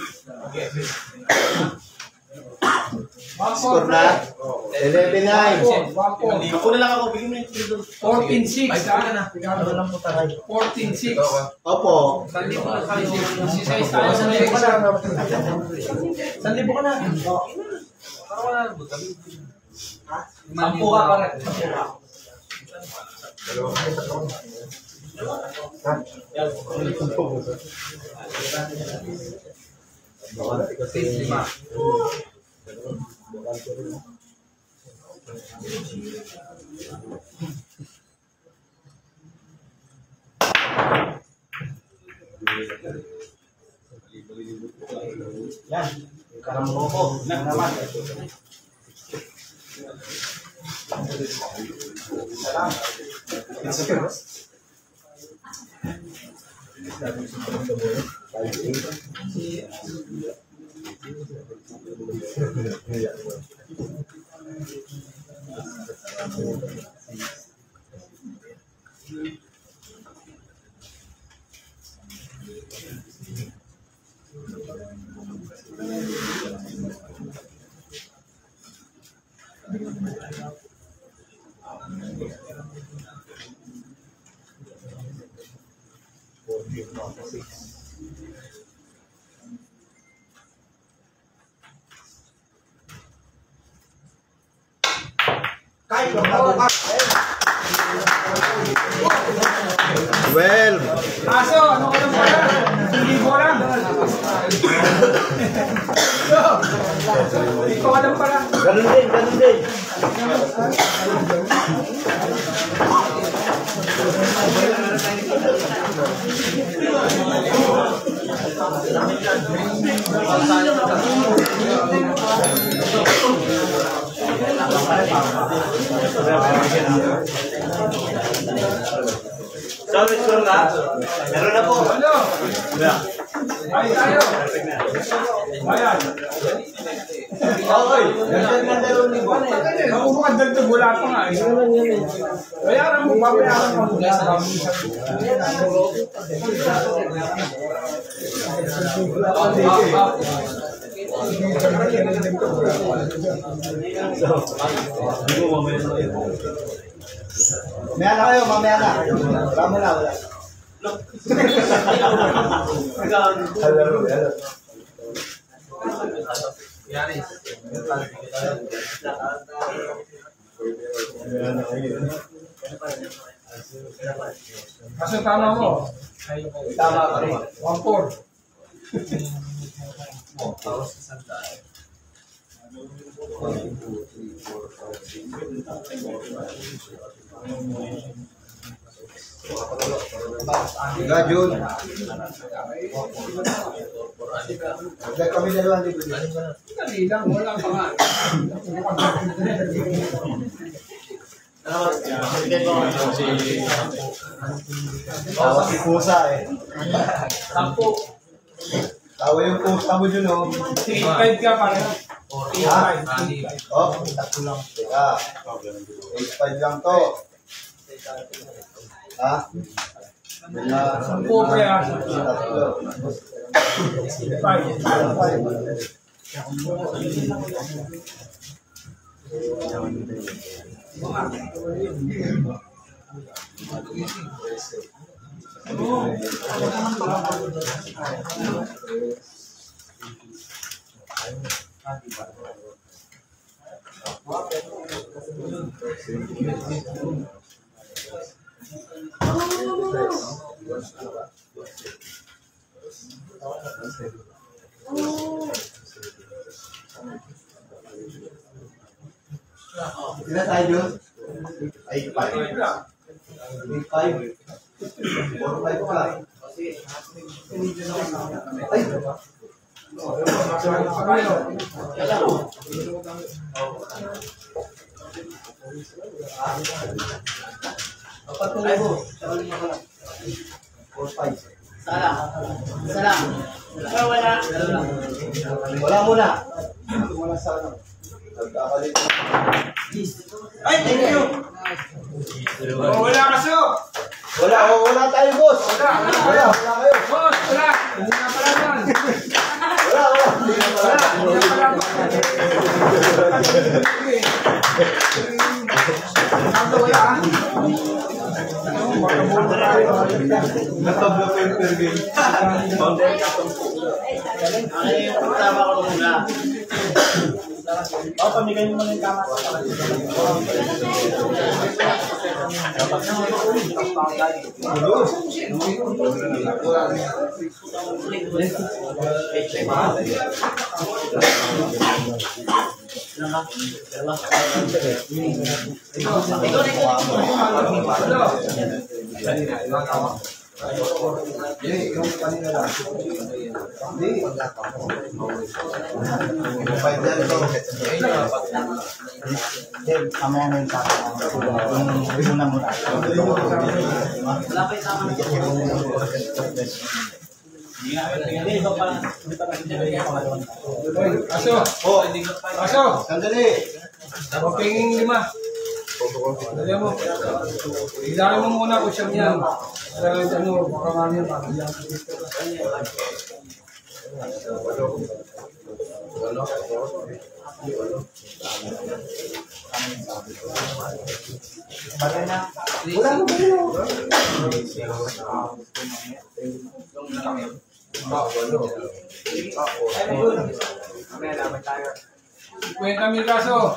Score na. 11-9. Ako na lang ako, bigyan mo yung 14-6 ha. 14-6. Opo. 16 tayo sa may isa. 1,000 ka na. Para wala ng buto. 10 ka pa rin. 10 ka. Lima. Yan. Karang mo ko. Naman. Kahit kung nabukas. 12. Aso, ano ka lang pala? Hindi ko lang. Ikaw alam pala. Ganun din. Sorry, sure na. Meron na po. Ano? Ay tayo. Ayan. Okay. Ganda ng 2,000. Ako mo dagdag wala pa nga. Bayaran mo, babayaran mo muna. Mamaya na kayo, mamaya na. Wala mo na, wala. Yari. Kaso tama mo. Tama ka rin. 1-4. Higa, Jun. Huwag kami dalawa dito. Dali lang, wala pa nga. Tawa si Pusa eh. 10. Tawa yung pusa mo dun oh. 3-5 ka pa rin. 8-5. Oh, tatlo lang. Teka. 8-5 lang to. Ha? Wala. 10 kaya. Tatlo. 5. Sila tayo yun? 8-5. 8-5. 4-5 ka. Ay! Apat na libo. 4-5. Salam. Wala. Wala muna. Wala sana. Nagkakalit. Ay, thank you. Wala kaso. Wala tayo, boss. Wala kayo. Boss, wala. Hindi na pala yan. Wala. Hindi na pala. Natabla pa yung per game. Ay, tama ko muna. Pamigay mo ng kama. Hindi, yung kanina lang. Hindi. Five yan ito. Tama mo yung kama. Yung muna. Wala pa yung tama. Aso. Sandali. Pingin 5. Dali mo. Ilagay mo muna kung siyang yan. Baka nga yan. Wala mo Kwenta mil kaso.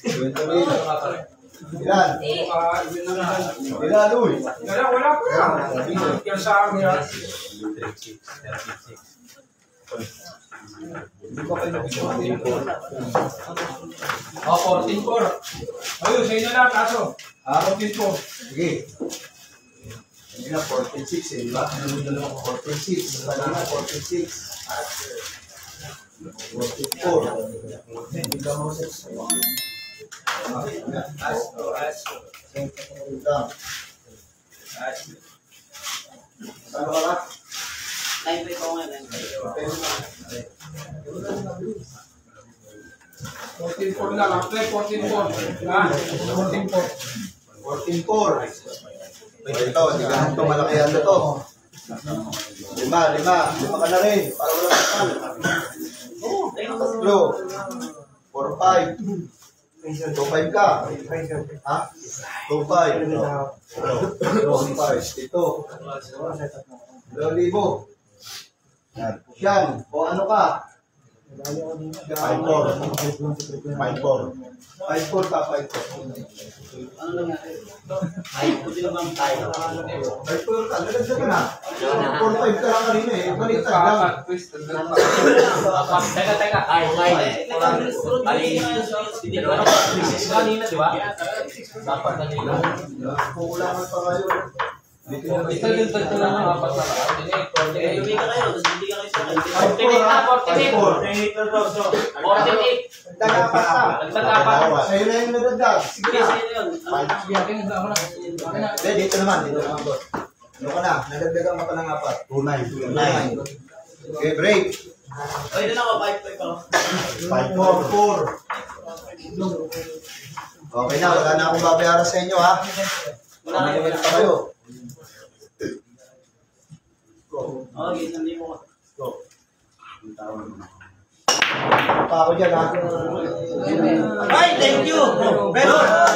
Ilan? Ilan, uy? Wala pa yan. Kaya sa amin yan. Oh, 14-4. Ayun, sa inyo na, kaso. 14-4. Sige. Hindi na 46 eh, di ba? 46. Kanina 46. 44. Ano ka ba? Time pa ikaw ngayon. 14-4 na lang. 14-4. Ha? 14-4. 14-4. Ito, hindi ganun ito. Malaki yan na ito. 5 ka na rin. Para wala kapal. 4-5. 2-5 ka. Ha? 2-5. 2-5. Ito. 2,000. Yan. O ano ka? 5-4. 5-4 ka, 5-4. Ano lang natin? Ay, puti lang bang tayo. 5-4 ka, nagagdag ka na. 4-5 ka lang kanina eh. Baliktad lang. Teka. Ay, hindi naman ako. Kanina, di ba? Dapat na nila. Kukulangan pa kayo. Ito lang ang apat na ka. Lubi ka kayo, tapos hindi ka kayo sa akin. 48. Nagtag-apat ka. Nagtag-apat. Sa'yo na yung nagagdag. Sige Sige, na. sa'yo yun. Hindi, dito naman, boss. Ano ka na? Nagagdagan ka pa ng 4. 2-9. Okay, break. Ay, doon ako, 5-5 ako. 5-4. Okay na, wala na akong babayaran sa inyo, ha? Wala kayo. Wala pa kayo. Okay, 1,000 ko. Go. Pa ako dyan, ha? Ay, thank you! Pero,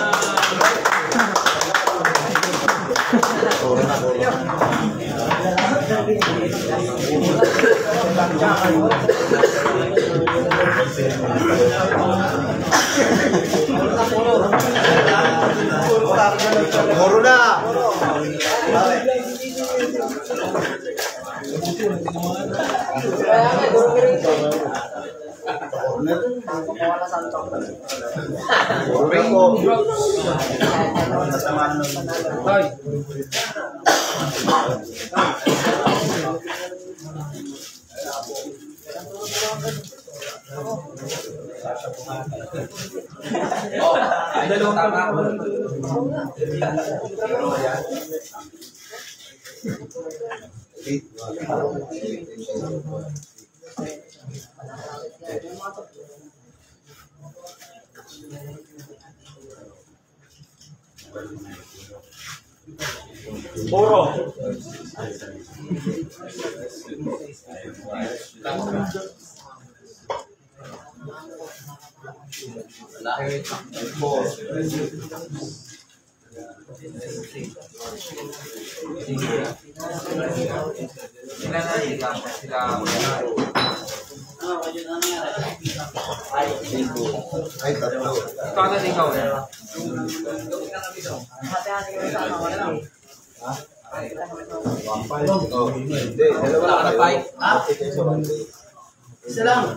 Moro na! Moro na po. Tay. Dalawang tama. puro. Sila na sila. Sila. Ay, tatlo. Ikaw na ikaw. Oh, hindi. Dalawa Wala ka na kayo. five? Isa lang.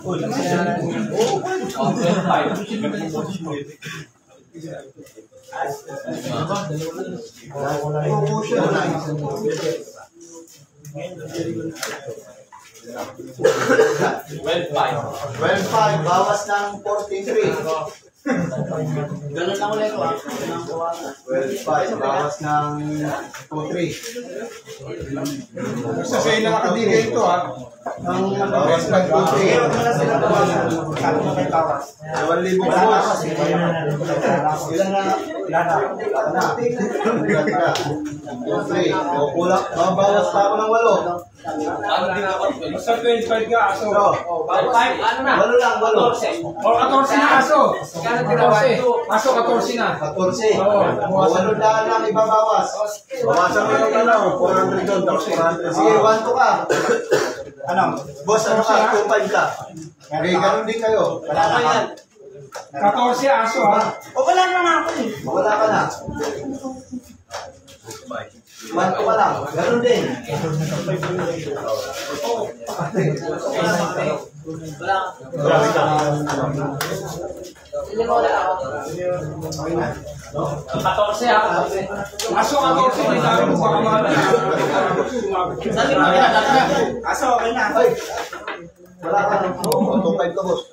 Well, 5, bawas ng 43. Ganun lang ulit ko. Well, 5, bawas ng 2-3. Sa sa'yo nakakadili ito, ha? Ang bawas ng 2-3. 2,000 bawas. Ilan na? Ilan na? 2-3. O, kulang. Bawas pa ako ng 8. Basta 25 ka, aso. Ano na? 8 lang, 8. O 14 na aso. 14. Aso 14 na. 14. O, 8 lang ibabawas. Bawasan mo yung 400 doon, tapos 400. Sige, 1 to ka. Ano? Boss, ano ka? 2-5 ka. Okay, ganun din kayo. Wala ka yan. 14 aso, ha? O wala naman ako eh. Wala ka na. 1 to ka lang. Ganun din. Wala. Grabe ka. Hindi mo wala ako. 14 ako. Aso 14, may dami mo baka mahal. Saan yung mga pinagdala? Aso, okay na. Ay. Wala ka na. 2-5 ka, boss.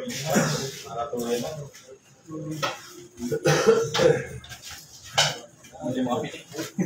Para tuloy na. Hindi mo kapitik.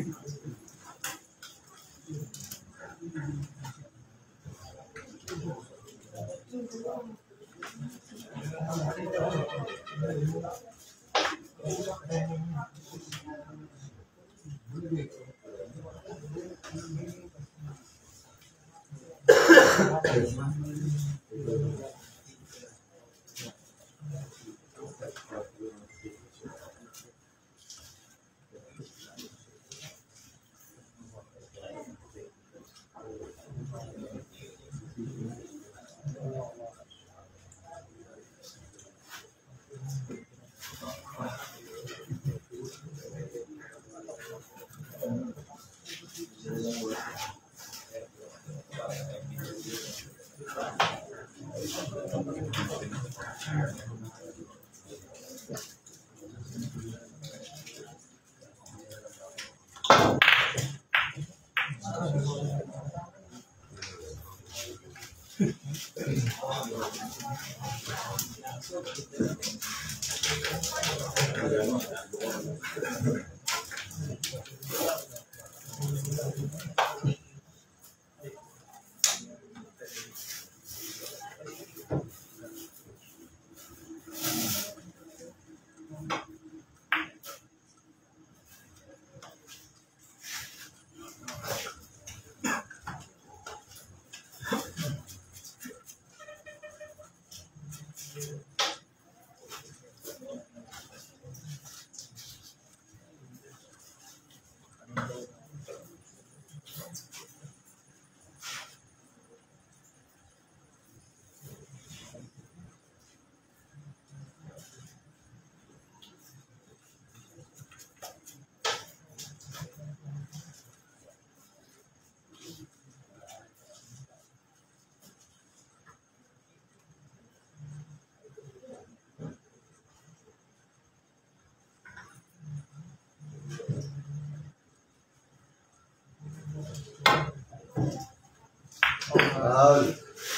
Foul.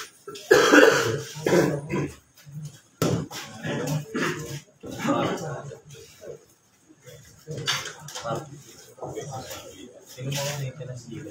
Tingnan mo ang maintenance dito.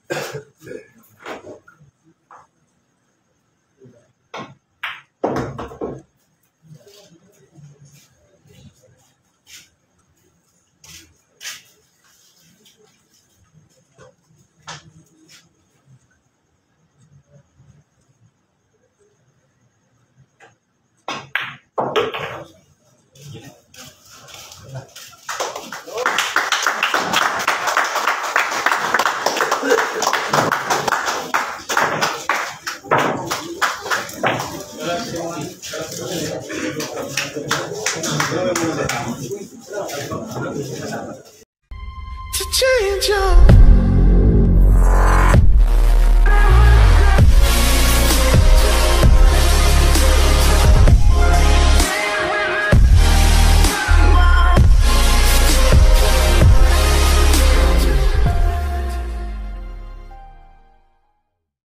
To change your